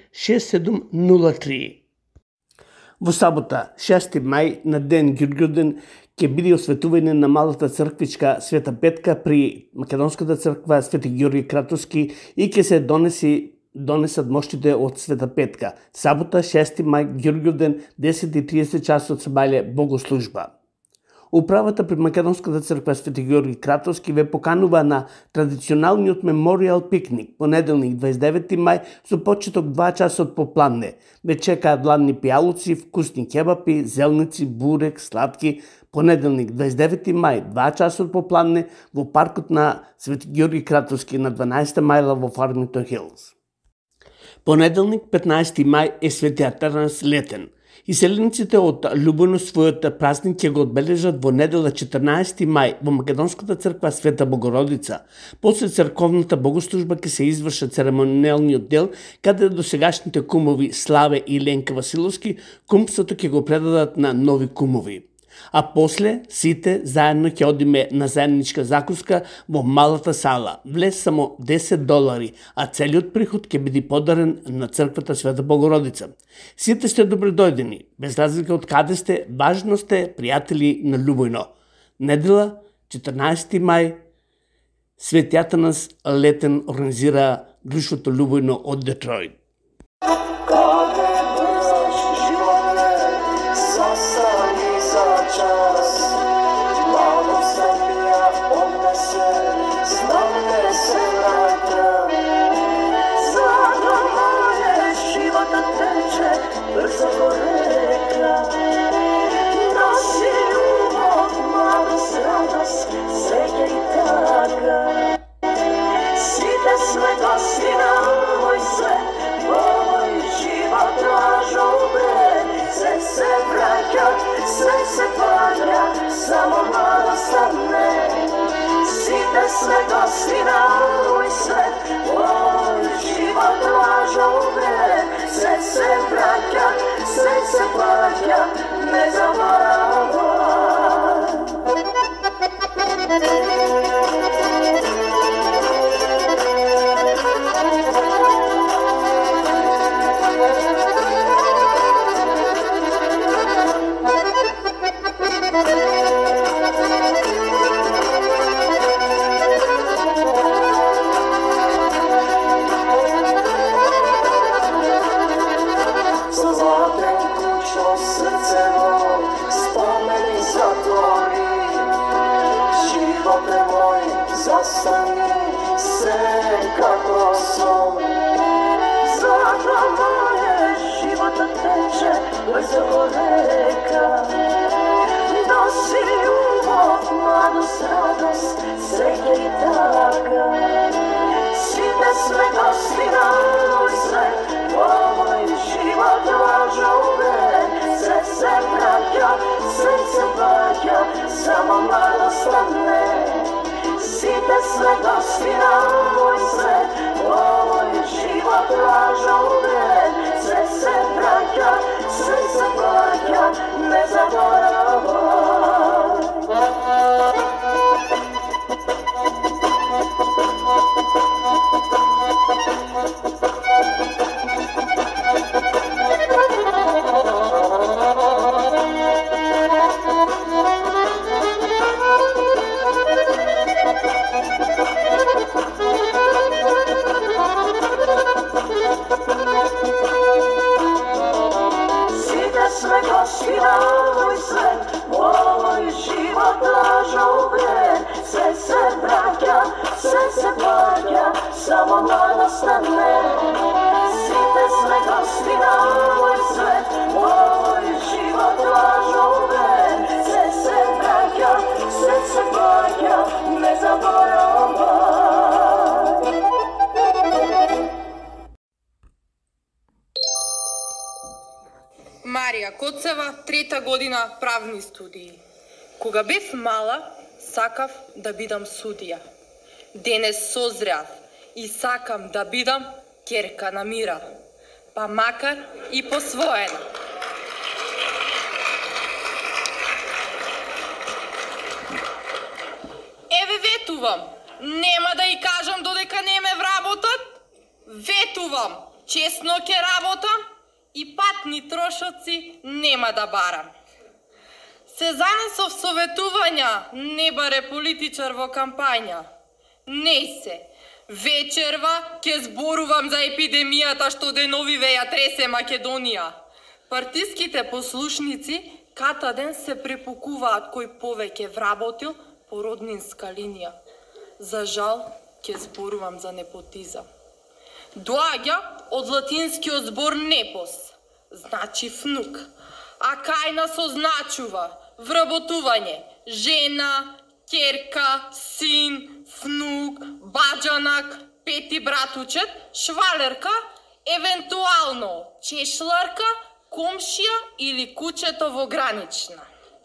6703. Во сабота, 6 мај, на ден Ѓурѓовден, ќе биде осветување на малата црквичка Света Петка при Македонската црква Свети Ѓорги Кратовски и ќе се донесат моштите од Света Петка. Сабота, 6 мај, Ѓурѓовден, 10:30 часот се бајле богослужба. Управата при Македонската црква Свети Ѓорги Кратовски ве поканува на традиционалниот меморијал пикник, понеделник 29 мај со почеток 2 часот попладне. Ве чекаат ладни пијалуци, вкусни кебапи, зелници, бурек, сладки. Понеделник 29 мај, 2 часот попладне во паркот на Свети Ѓорги Кратовски на 12 мајла во Фармингтон Хилс. Понеделник 15 мај е Свети Атанас Летен. Иселениците од Љубоно својот празник ќе го одбележат во недела 14 мај во Македонската црква Света Богородица. После црковната богослужба ќе се изврши церемонијалниот дел, каде досегашните кумови Славе и Ленка Василовски кумството ќе го предадат на нови кумови. А после сите заедно ќе одиме на заедничка закуска во малата сала. Влез само $10, а целиот приход ќе биде подарен на црквата Света Богородица. Сите сте добредојдени, без разлика од каде сте, важно сте пријатели на Љубојно. Недела, 14 мај, Свети Атанас Летен организира друштвото Љубојно од Детройт. Sve gosti na ovoj svet, moj život laža uvek, sve se vraća, sve se plaća, ne zaboravaj. zastane se kako сон. Zlata moje života teče brzo reka. Nosi ljubav, mladost, radost, sreće i taga. Site sve gosti na moj svet, ovoj život laža uvek. Sve se vraća, sve se vraća, samo mladost ne. Site sve gosti na moj svet, ovoj život laža uvek. Sve se vraća, sve se vraća, ne zaboravaj. Sve gosti na moj svet, ovoj život laža uvek. Sve se vraća, sve se vraća, samo mladost ne. Site sve gosti na moj svet, ovoj život laža uvek. Sve se vraća, sve se vraća, ne zaboravaj. Марија Коцева, 3-та година правни студии. Кога бев мала, сакав да бидам судија. Денес созреав и сакам да бидам ќерка на мира, па макар и посвоена. Еве ветувам, нема да и кажам додека не ме вработат. Ветувам, честно ќе работам и патни трошоци нема да барам. Се занесов советувања, не баре политичар во кампања. Не се, вечерва ќе зборувам за епидемијата што деновиве ја тресе Македонија. Партиските послушници ката ден се препукуваат кој повеќе вработил по роднинска линија. За жал ќе зборувам за непотизам. Доаѓа од латинскиот збор непос, значи внук, а кај нас означува вработување, жена, ќерка, син, внук, баџанак, пети братучет, швалерка, евентуално чешларка, комшија или кучето во гранична.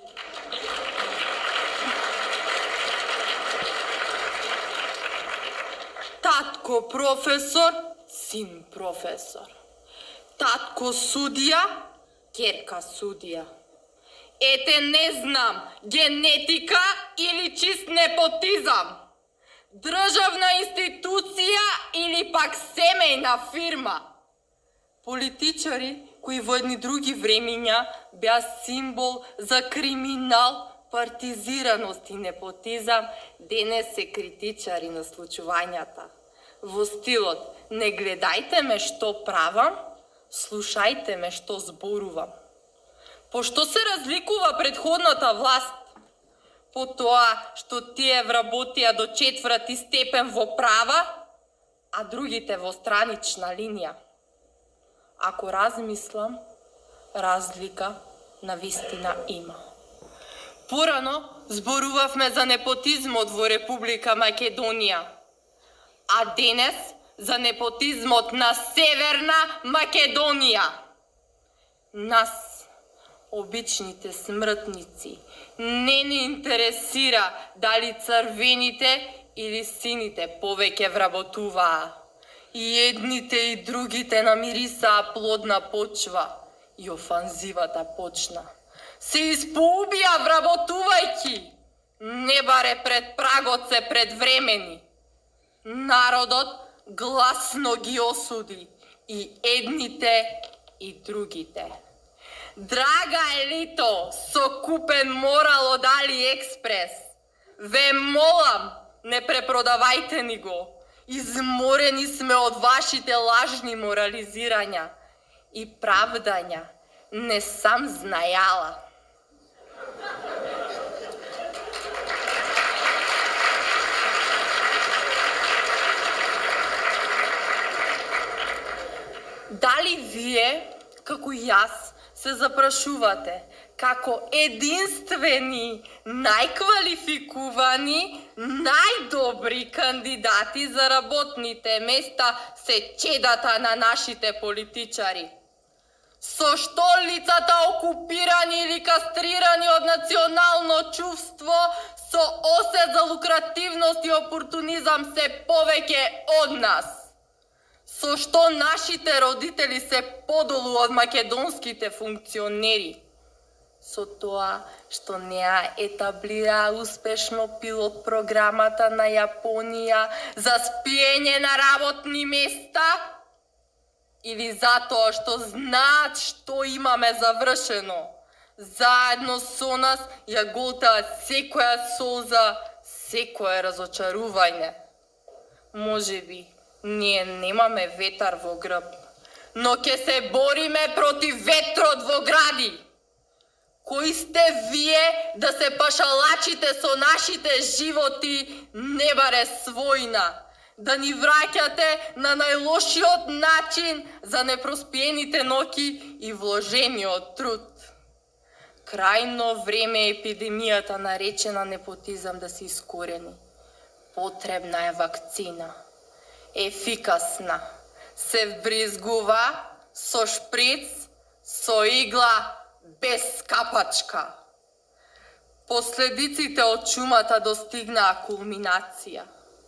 Татко професор, син професор. Татко судија, ќерка судија. Ете не знам, генетика или чист непотизам. Државна институција или пак семејна фирма. Политичари кои во едни други времиња беа символ за криминал, партизираност и непотизам, денес се критичари на случувањата. Во стилот, не гледајте ме што правам, слушајте ме што зборувам. Пошто се разликува предходната власт? По тоа што тие вработија до 4-ти степен во права, а другите во странична линија. Ако размислам, разлика навистина има. Порано зборувавме за непотизмот во Република Македонија, а денес за непотизмот на Северна Македонија. Нас, обичните смртници, не интересира дали црвените или сините повеќе вработуваа. И едните и другите намирисаа плодна почва и офанзивата почна. Се испоубија вработувајќи, не баре пред прагот се предвремени. Народот гласно ги осуди и едните и другите. Драга елито со купен морал од Алиекспрес, ве молам, не препродавајте ни го. Изморени сме од вашите лажни морализирања и правдања. Не сам знајала. Дали вие, како јас, се запрашувате како единствени, најквалификувани, најдобри кандидати за работните места се чедата на нашите политичари? Со што лицата окупирани или кастрирани од национално чувство, со осет за лукративност и опортунизам се повеќе од нас? Со што нашите родители се подолу од македонските функционери? Со тоа што неа етаблира успешно пилот програмата на Јапонија за спиење на работни места? Или затоа што знаат што имаме завршено? Заедно со нас ја голтаат секоја солза, секое разочарување. Можеби ние немаме ветар во грб, но ќе се бориме против ветрот во гради. Кои сте вие да се пашалачите со нашите животи, не баре својна, да ни враќате на најлошиот начин за непроспиените ноќи и вложениот труд? Крајно време е епидемијата наречена непотизам да се искорени. Потребна е вакцина. Ефикасна. Се вбризгува со шприц, со игла, без капачка. Последиците од чумата достигнаа кулминација.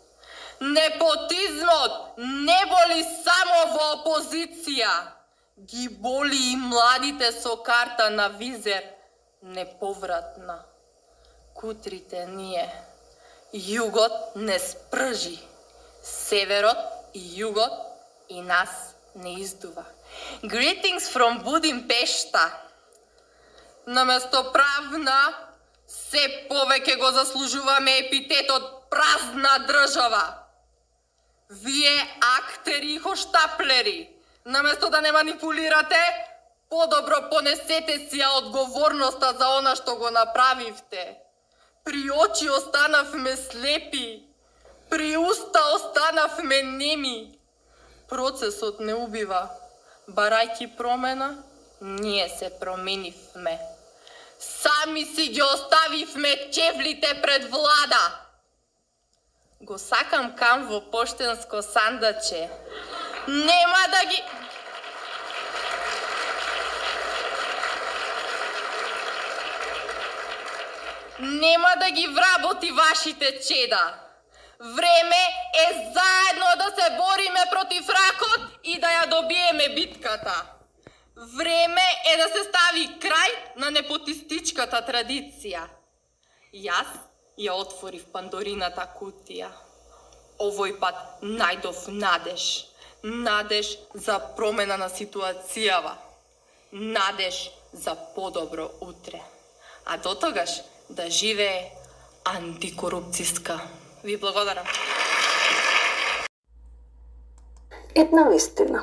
Непотизмот не боли само во опозиција. Ги боли и младите со карта на визер, неповратна. Кутрите ние. Југот не спржи. Северот и југот и нас не издува. Greetings from Будимпешта. Наместо правна, се повеќе го заслужуваме епитетот празна држава. Вие актери и хоштаплери, наместо да не манипулирате, подобро понесете си ја одговорноста за она што го направивте. При очи останавме слепи, при уста останавме неми. Процесот не убива. Барајќи промена, ние се променивме. Сами си ги оставивме чевлите пред влада. Го сакам кам во поштенско сандаче. Нема да ги... Нема да ги вработи вашите чеда. Време е заедно да се бориме против ракот и да ја добиеме битката. Време е да се стави крај на непотистичката традиција. Јас ја отворив Пандорината кутија. Овој пат најдов надеж. Надеж за промена на ситуацијава. Надеж за подобро утре. А до тогаш да живее антикорупцијска. Ви благодарам. Една вистина.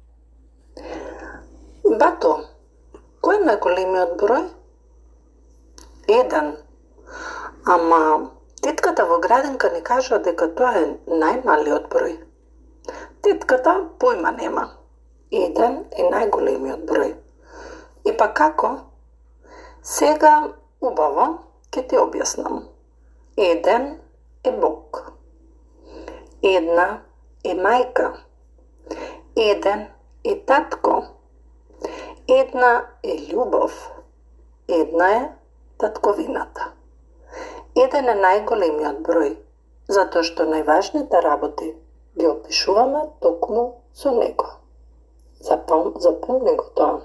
Бато, кој е најголемиот број? 1. Ама тетката во градинка ни кажа дека тоа е најмалиот број. Тетката појма нема. 1 е најголемиот број. И па како? Сега убаво ќе ти објаснам. 1 е Бог. 1 е мајка. 1 е татко. 1 е љубов. 1 е татковината. 1 е најголемиот број, затоа што најважните работи ги опишуваме токму со него. Запомни го тоа.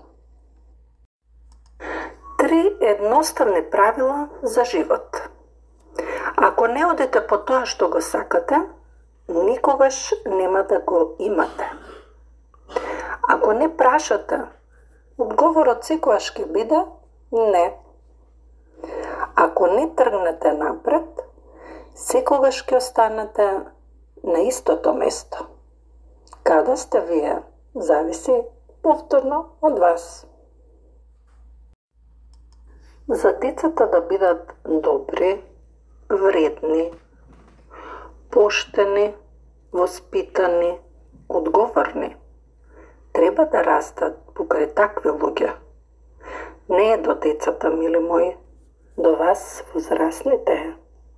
3 едноставни правила за живот. Ако не одите по тоа што го сакате, никогаш нема да го имате. Ако не прашате, одговорот секогаш ќе биде не. Ако не тргнете напред, секогаш ќе останете на истото место. Каде сте вие, зависи повторно од вас. За децата да бидат добри, вредни, поштени, воспитани, одговорни, треба да растат покрај такви луѓе. Не е до децата, мили мои, до вас, возрастните.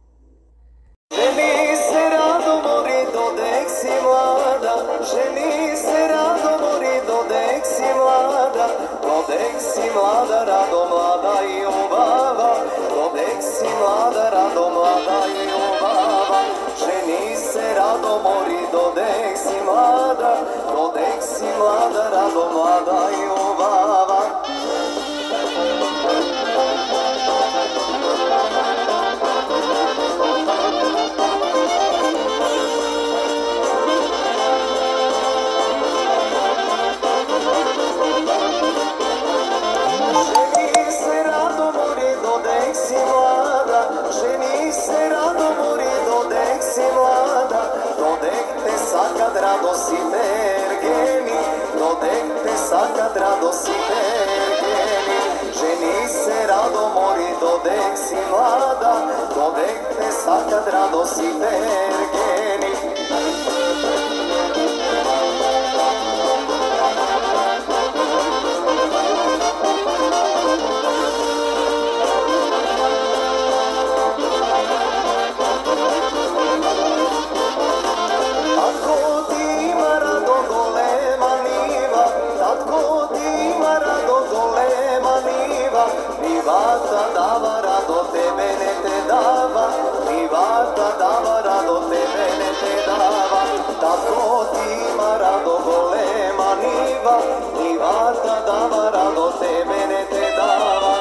Ženi se rado mori dodek si mlada, ženi se rado mori dodek si mlada, dodek si mlada, rado mlada i obava, dodek si mlada, rado mlada i obava, ženi se rado mori dodek si mlada, dodek si mlada, rado mlada i obava. Sakad radosite ergeni, dodek te sakad radosite ergeni, ženi se rado mori dodek si mlada, dodek te sakad radosite ergeni. Privata dava rado, tebe ne te dava, privata dava rado, tebe ne te dava, tako ti ima rado golema niva, privata dava rado, tebe ne te dava.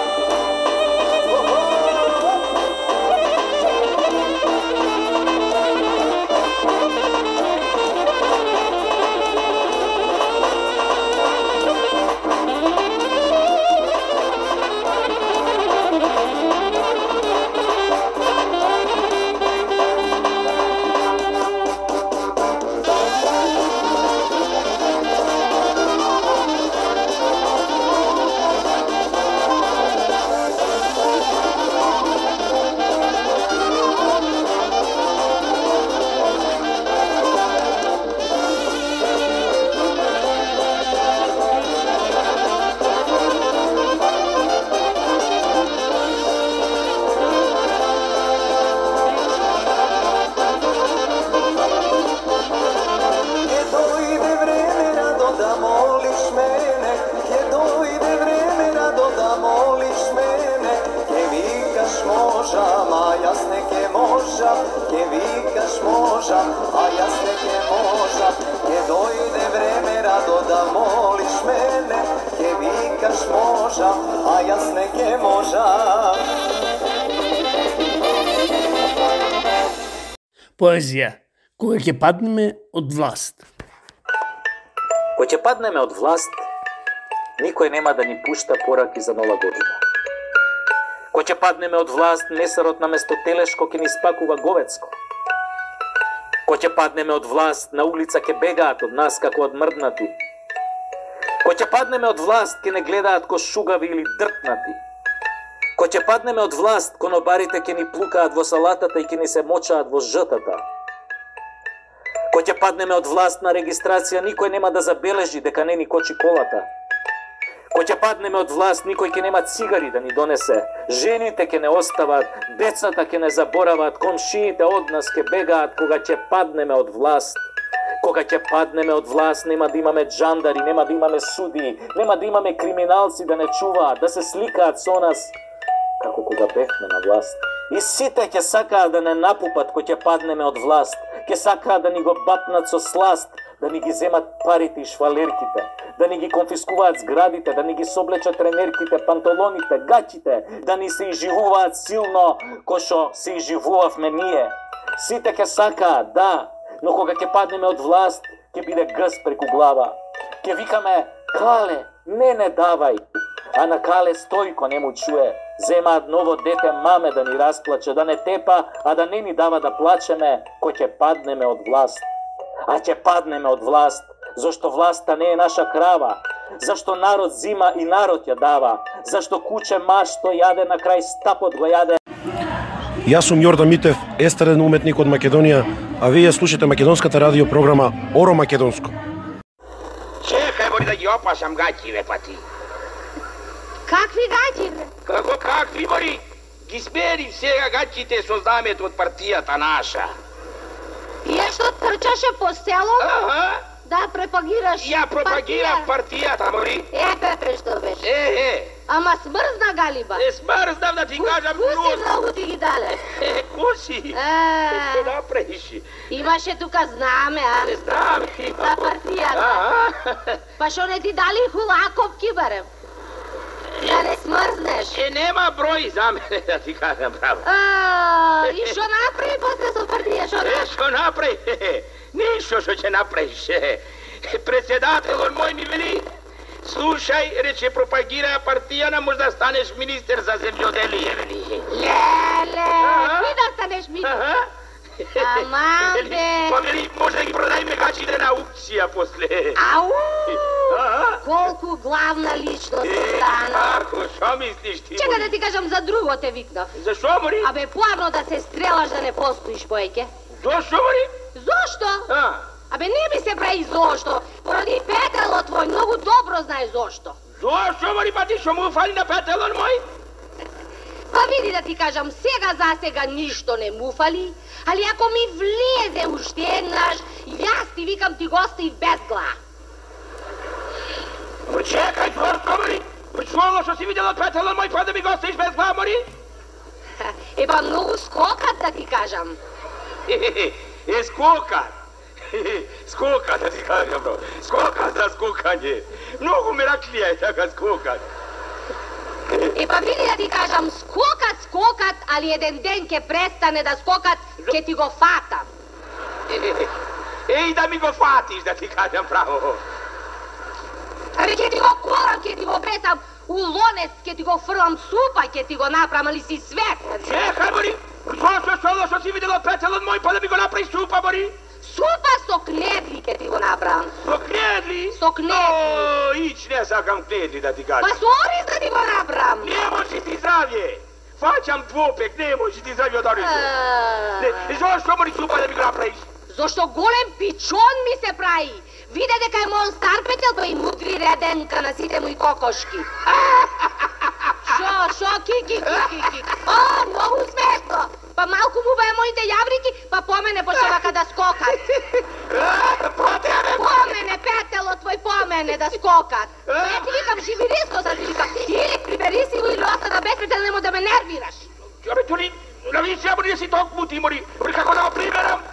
Поезија, кога ќе паднеме од власт. Кога ќе паднеме од власт, никој нема да ни пушта пораки за нова година. Кога ќе паднеме од власт, месарот наместо телешко ќе ни спакува говецко. Кога ќе паднеме од власт, на улица ќе бегаат од нас како од мрднати. Кога ќе паднеме од власт, ќе не гледаат ко шугави или дртнати. Кога ќе паднеме од власт, конобарите ќе ни плукаат во салатата и ќе ни се мочаат во жътата. Кога ќе паднеме од власт на регистрација, никој нема да забележи дека не ни кочи колата. Кога ќе паднеме од власт, никој ќе нема цигари да ни донесе. Жените ќе не остават, децата ќе не заборават, комшиите од нас ќе бегаат кога ќе паднеме од власт. Кога ќе паднеме од власт, нема да имаме джандари, нема да имаме судии, нема да имаме криминалци да не чуваат, да се сликаат со нас, како кога бевме на власт. И сите ќе сакаат да не напупат кога ќе паднеме од власт, ќе сакаат да ни го бапнат со сласт, да ни ги земат парите и швалерките, да ни ги конфискуваат зградите, да ни ги соблечат тренерките, панталоните, гачите, да ни се изживуваат силно, кој што се изживувавме ние. Сите ќе сакаат, да, но кога ќе паднеме од власт, ќе биде гъс преку глава. Ќе викаме, Кале, не давај. А на Кале Стојко не му чуе. Земаат ново дете маме да ни расплаче, да не тепа, а да не ни дава да плачеме, кој ќе паднеме од власт. А ќе паднеме од власт, зашто власта не е наша крава, зашто народ зима и народ ја дава, зашто куче маш што јаде на крај стапот го јаде. Јас сум Јордан Митев, естраден уметник од Македонија, а вие слушате македонската радио програма Оро Македонско. Шеф, ево да ги опашам гаќиве па ти. Какви гаќиве? Како какви, мори? Ги смерим сега гаќите со знамето од партијата наша. Ја што трчаше по село? Аха. Да пропагираш Ја пропагирам партијата, мори. Пепе, што беше? Ама смрзна галиба. Смрзнав да ти кажам Куси многу ти ги дале. Куси? Што направиш? Имаше тука знаме, а? Знаме има. За партијата. Па што не ти дали хулаковки барем? Да не смрзнеш. Нема број за мене, да ти кажам право. И што направи после со партија? Што направи? Ништо што ќе направиш. Председателот мој ми вели, слушај, рече, пропагира партија, може да станеш министер за земјоделие, вели. Леле, ти да станеш министер? Ама, бе. Па вели, може да ги продајме гачите на аукција после. Ау! Колку главна личност стана. Како, шо мислиш ти? Чека да ти кажам за друго те викнав. За шо, мори? Абе, плавно да се стрелаш да не постоиш, поеќе. Зошто, мори? Зошто? Абе, не ми се прави зошто. Поради петелот твој, многу добро знае зошто. Зошто, мори, па ти шо му фали на петелот мој? Па види да ти кажам, сега за сега ништо не му фали, али ако ми влезе уште еднаш, јас ти викам ти го остави без глава. Чекај, тврско, мори! Чувало што си видел од петелот мој, па да ми го оставиш без глава, мори? Па многу скокат да ти кажам. Скокат. Скокат, да ти кажам, бро. Скокат за скокање. Многу мераклија е така скокат. Па види да ти кажам, скокат, али еден ден ќе престане да скокат, ќе ти го фатам. И да ми го фатиш, да ти кажам право. Абе, ќе ти го колам, ќе ти го бесам у лонец, ќе ти го фрлам супа, ќе ти го направам, али си светен. Чекај, мори! Што си видел од петелот мој, па да ми го направиш супа, мори? Супа со кнедли ќе ти го направам. Со кнедли? Со кнедли. Ич не сакам кнедли, да ти кажам. Па со ориз да ти го направам. Не може ти здравје. Фаќам двопек, не може ти здравје од оризу. Зошто, мори, супа да ми го направиш? Зошто голем пичон ми се прави. Виде дека е мој стар петел, тој мудри реденка на сите мои кокошки. Шо, ки. Многу смешно. Па малку му баја моите јаврики, па помене почне вака да скокат. Помене, петело твој помене да скокат. Не ти викам, живи риско да ти викам. Или прибери си го или остана без петел, немо да ме нервираш. Абе, тури, нависи, абе, не си толку ти, мори. Абе, како да го примерам?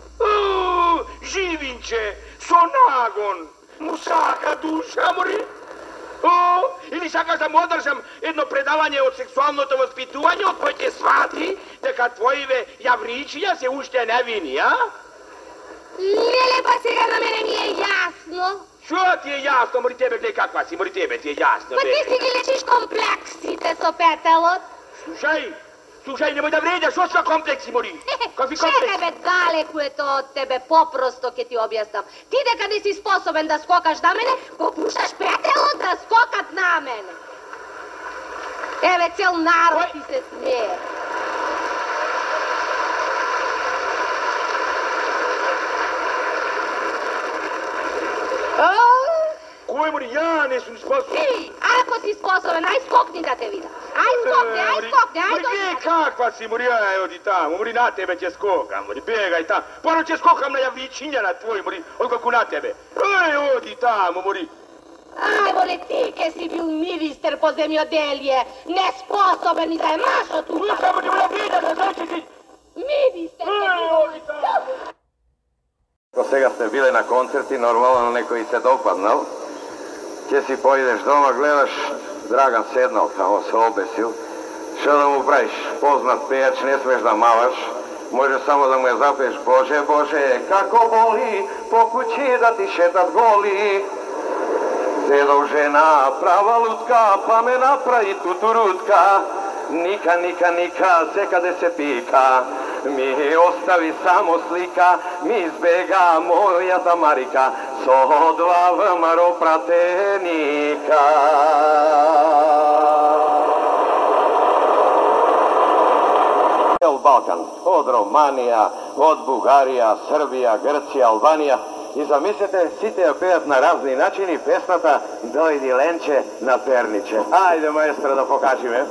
Живинче, со нагон, му сака душа, мори. Или сакаш да му одржам едно предавање од сексуалното воспитување од кој ќе свати дека твоиве јавричиња се уште невини, а? Леле, па сега на мене ми е јасно. Шо ти е јасно, мори тебе, глеј каква си, мори тебе ти е јасно, Па ти си ги лечиш комплексите со петелот. Слушај, немој да вредеш, што са комплекси, мори? Какви комплекси? Чекај бе, далеку е тоа од тебе, попросто ќе ти објаснам. Ти дека не си способен да скокаш на мене, го пушташ петелот да скокат на мене. Еве, цел народ ти се смее. Кој, мори, ја не сум способен. Ти, ако си способен, ај скокни да те видам. Ај скокни. Мори, глеј каква си, мори, ја оди таму, мори, на тебе ќе скокам, мори, бегај таму. Пано ќе скокам на јавричиња на твој, мори, откако на тебе. Оди таму, мори. Ај, воле, ти ке си бил министер по земјоделие, неспособен и да е машо тука. Само ќе ме видиш, значи си. Министер ке бил. Ако сега сте биле на концерти, нормално некој се допаднал, ќе си поидеш дома, гледаш Драган седнал тамо, се обесил, што да му правиш? Познат пејач, не смеш да маваш, може само да му ја запееш Боже, Боже, како боли, по куќи да ти шетат голи. Седов жена, права лутка, па ме направи тутурутка, ника, секаде се пика, ми остави само слика, ми избега мојата Марика, со два ВМРО пратеника. Балкан, од Романија, од Бугарија, Србија, Грција, Албанија, И замислете, сите ја пеат на разни начини песната Дојди ленче на перниче. Ајде, маестро, да покажиме.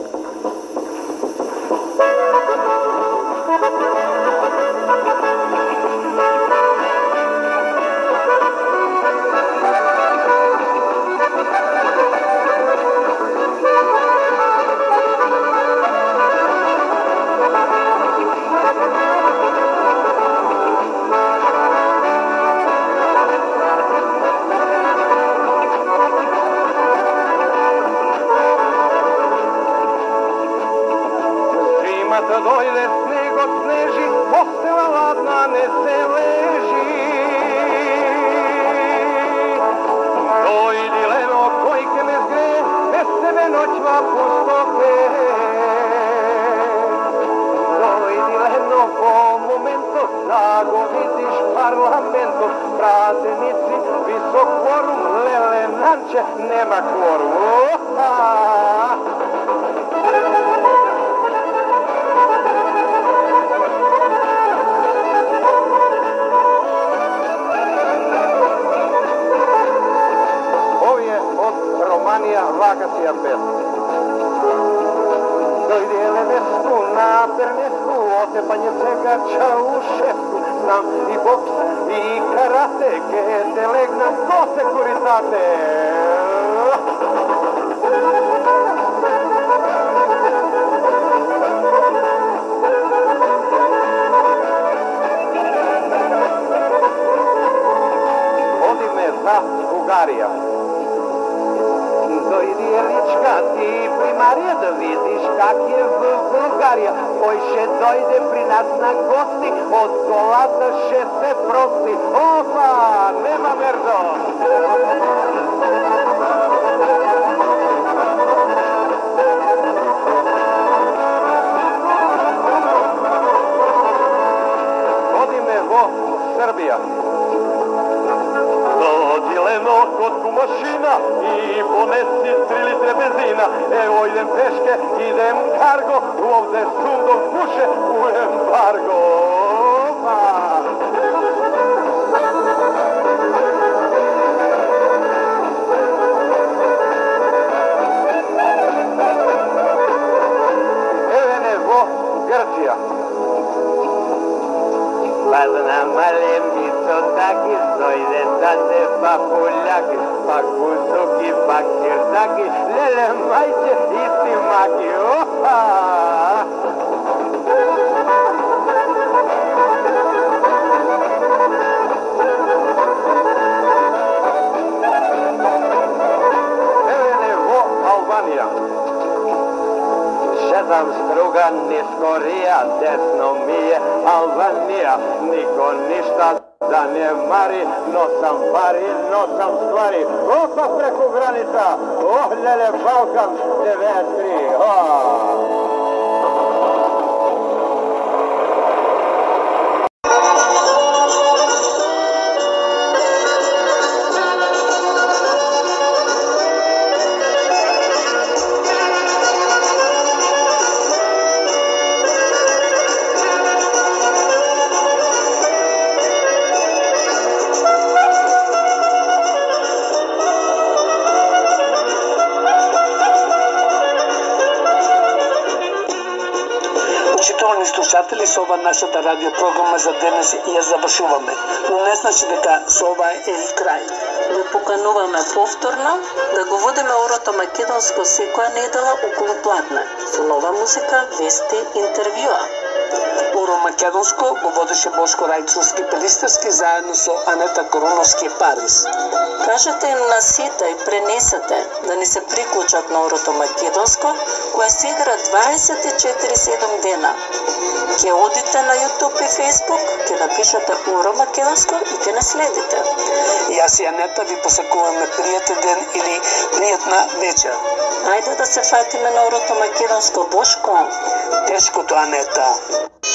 Дојде снегот снежи, постела ладна не се лежи. Дојди лено, кој ке ме згре, без тебе ноќва пусто ке. Дојди лено во моментот, да го видиш парламентот. Пратеници, висок кворум, леле нанче, нема кворум. Вакација песна. Дојде Ленеску на Пернеску, отепање сега Чаушеску. Знам и бокс, и карате, ке те легнам до секуритате. Одиме за Бугарија. Дојди Еличка, ти примарија, да видиш как е в Българија. Кој ше дојде при нас на гости, од колата ше се прости. Опа, нема мердо! Одиме во Србија. Доđi leno kod kumašina i ponesi 3 litre benzina. Evo idem peške, idem kargo, ovde sundo puše u embargo. Evene vo Grčija. Ладна малембицо таки, дојде таде па поляки, па кузуки, па киртаки, леле мајче и ти маки, опа! Евене во Албанија. Шетам струга низ Корија, десно ми е Албанија, нико ништа да не мари, носам пари, носам ствари, опа преку граница, ох леле Балкан 93, слушатели, со ова нашата радиопрограма за денес ја завршуваме. Но не значи дека со ова е и крај. Ви покануваме повторно да го водиме Орото Македонско секоја недела околу пладне, со нова музика, вести, интервјуа. Оро Македонско го водеше Бошко Рајчовски Пелистерски заедно со Анета Короновски Парис. Кажете им на сите и пренесете да ни се приклучат на Орото Македонско, која се игра 24/7 дена. Ке одите на YouTube и Facebook, ке напишете Оро Македонско и ке не следите. Јас и Анета ви посакуваме пријатен ден или пријатна вечер. Ајде да се фатиме на Орото Македонско, Бошко. Тешкото, Анета.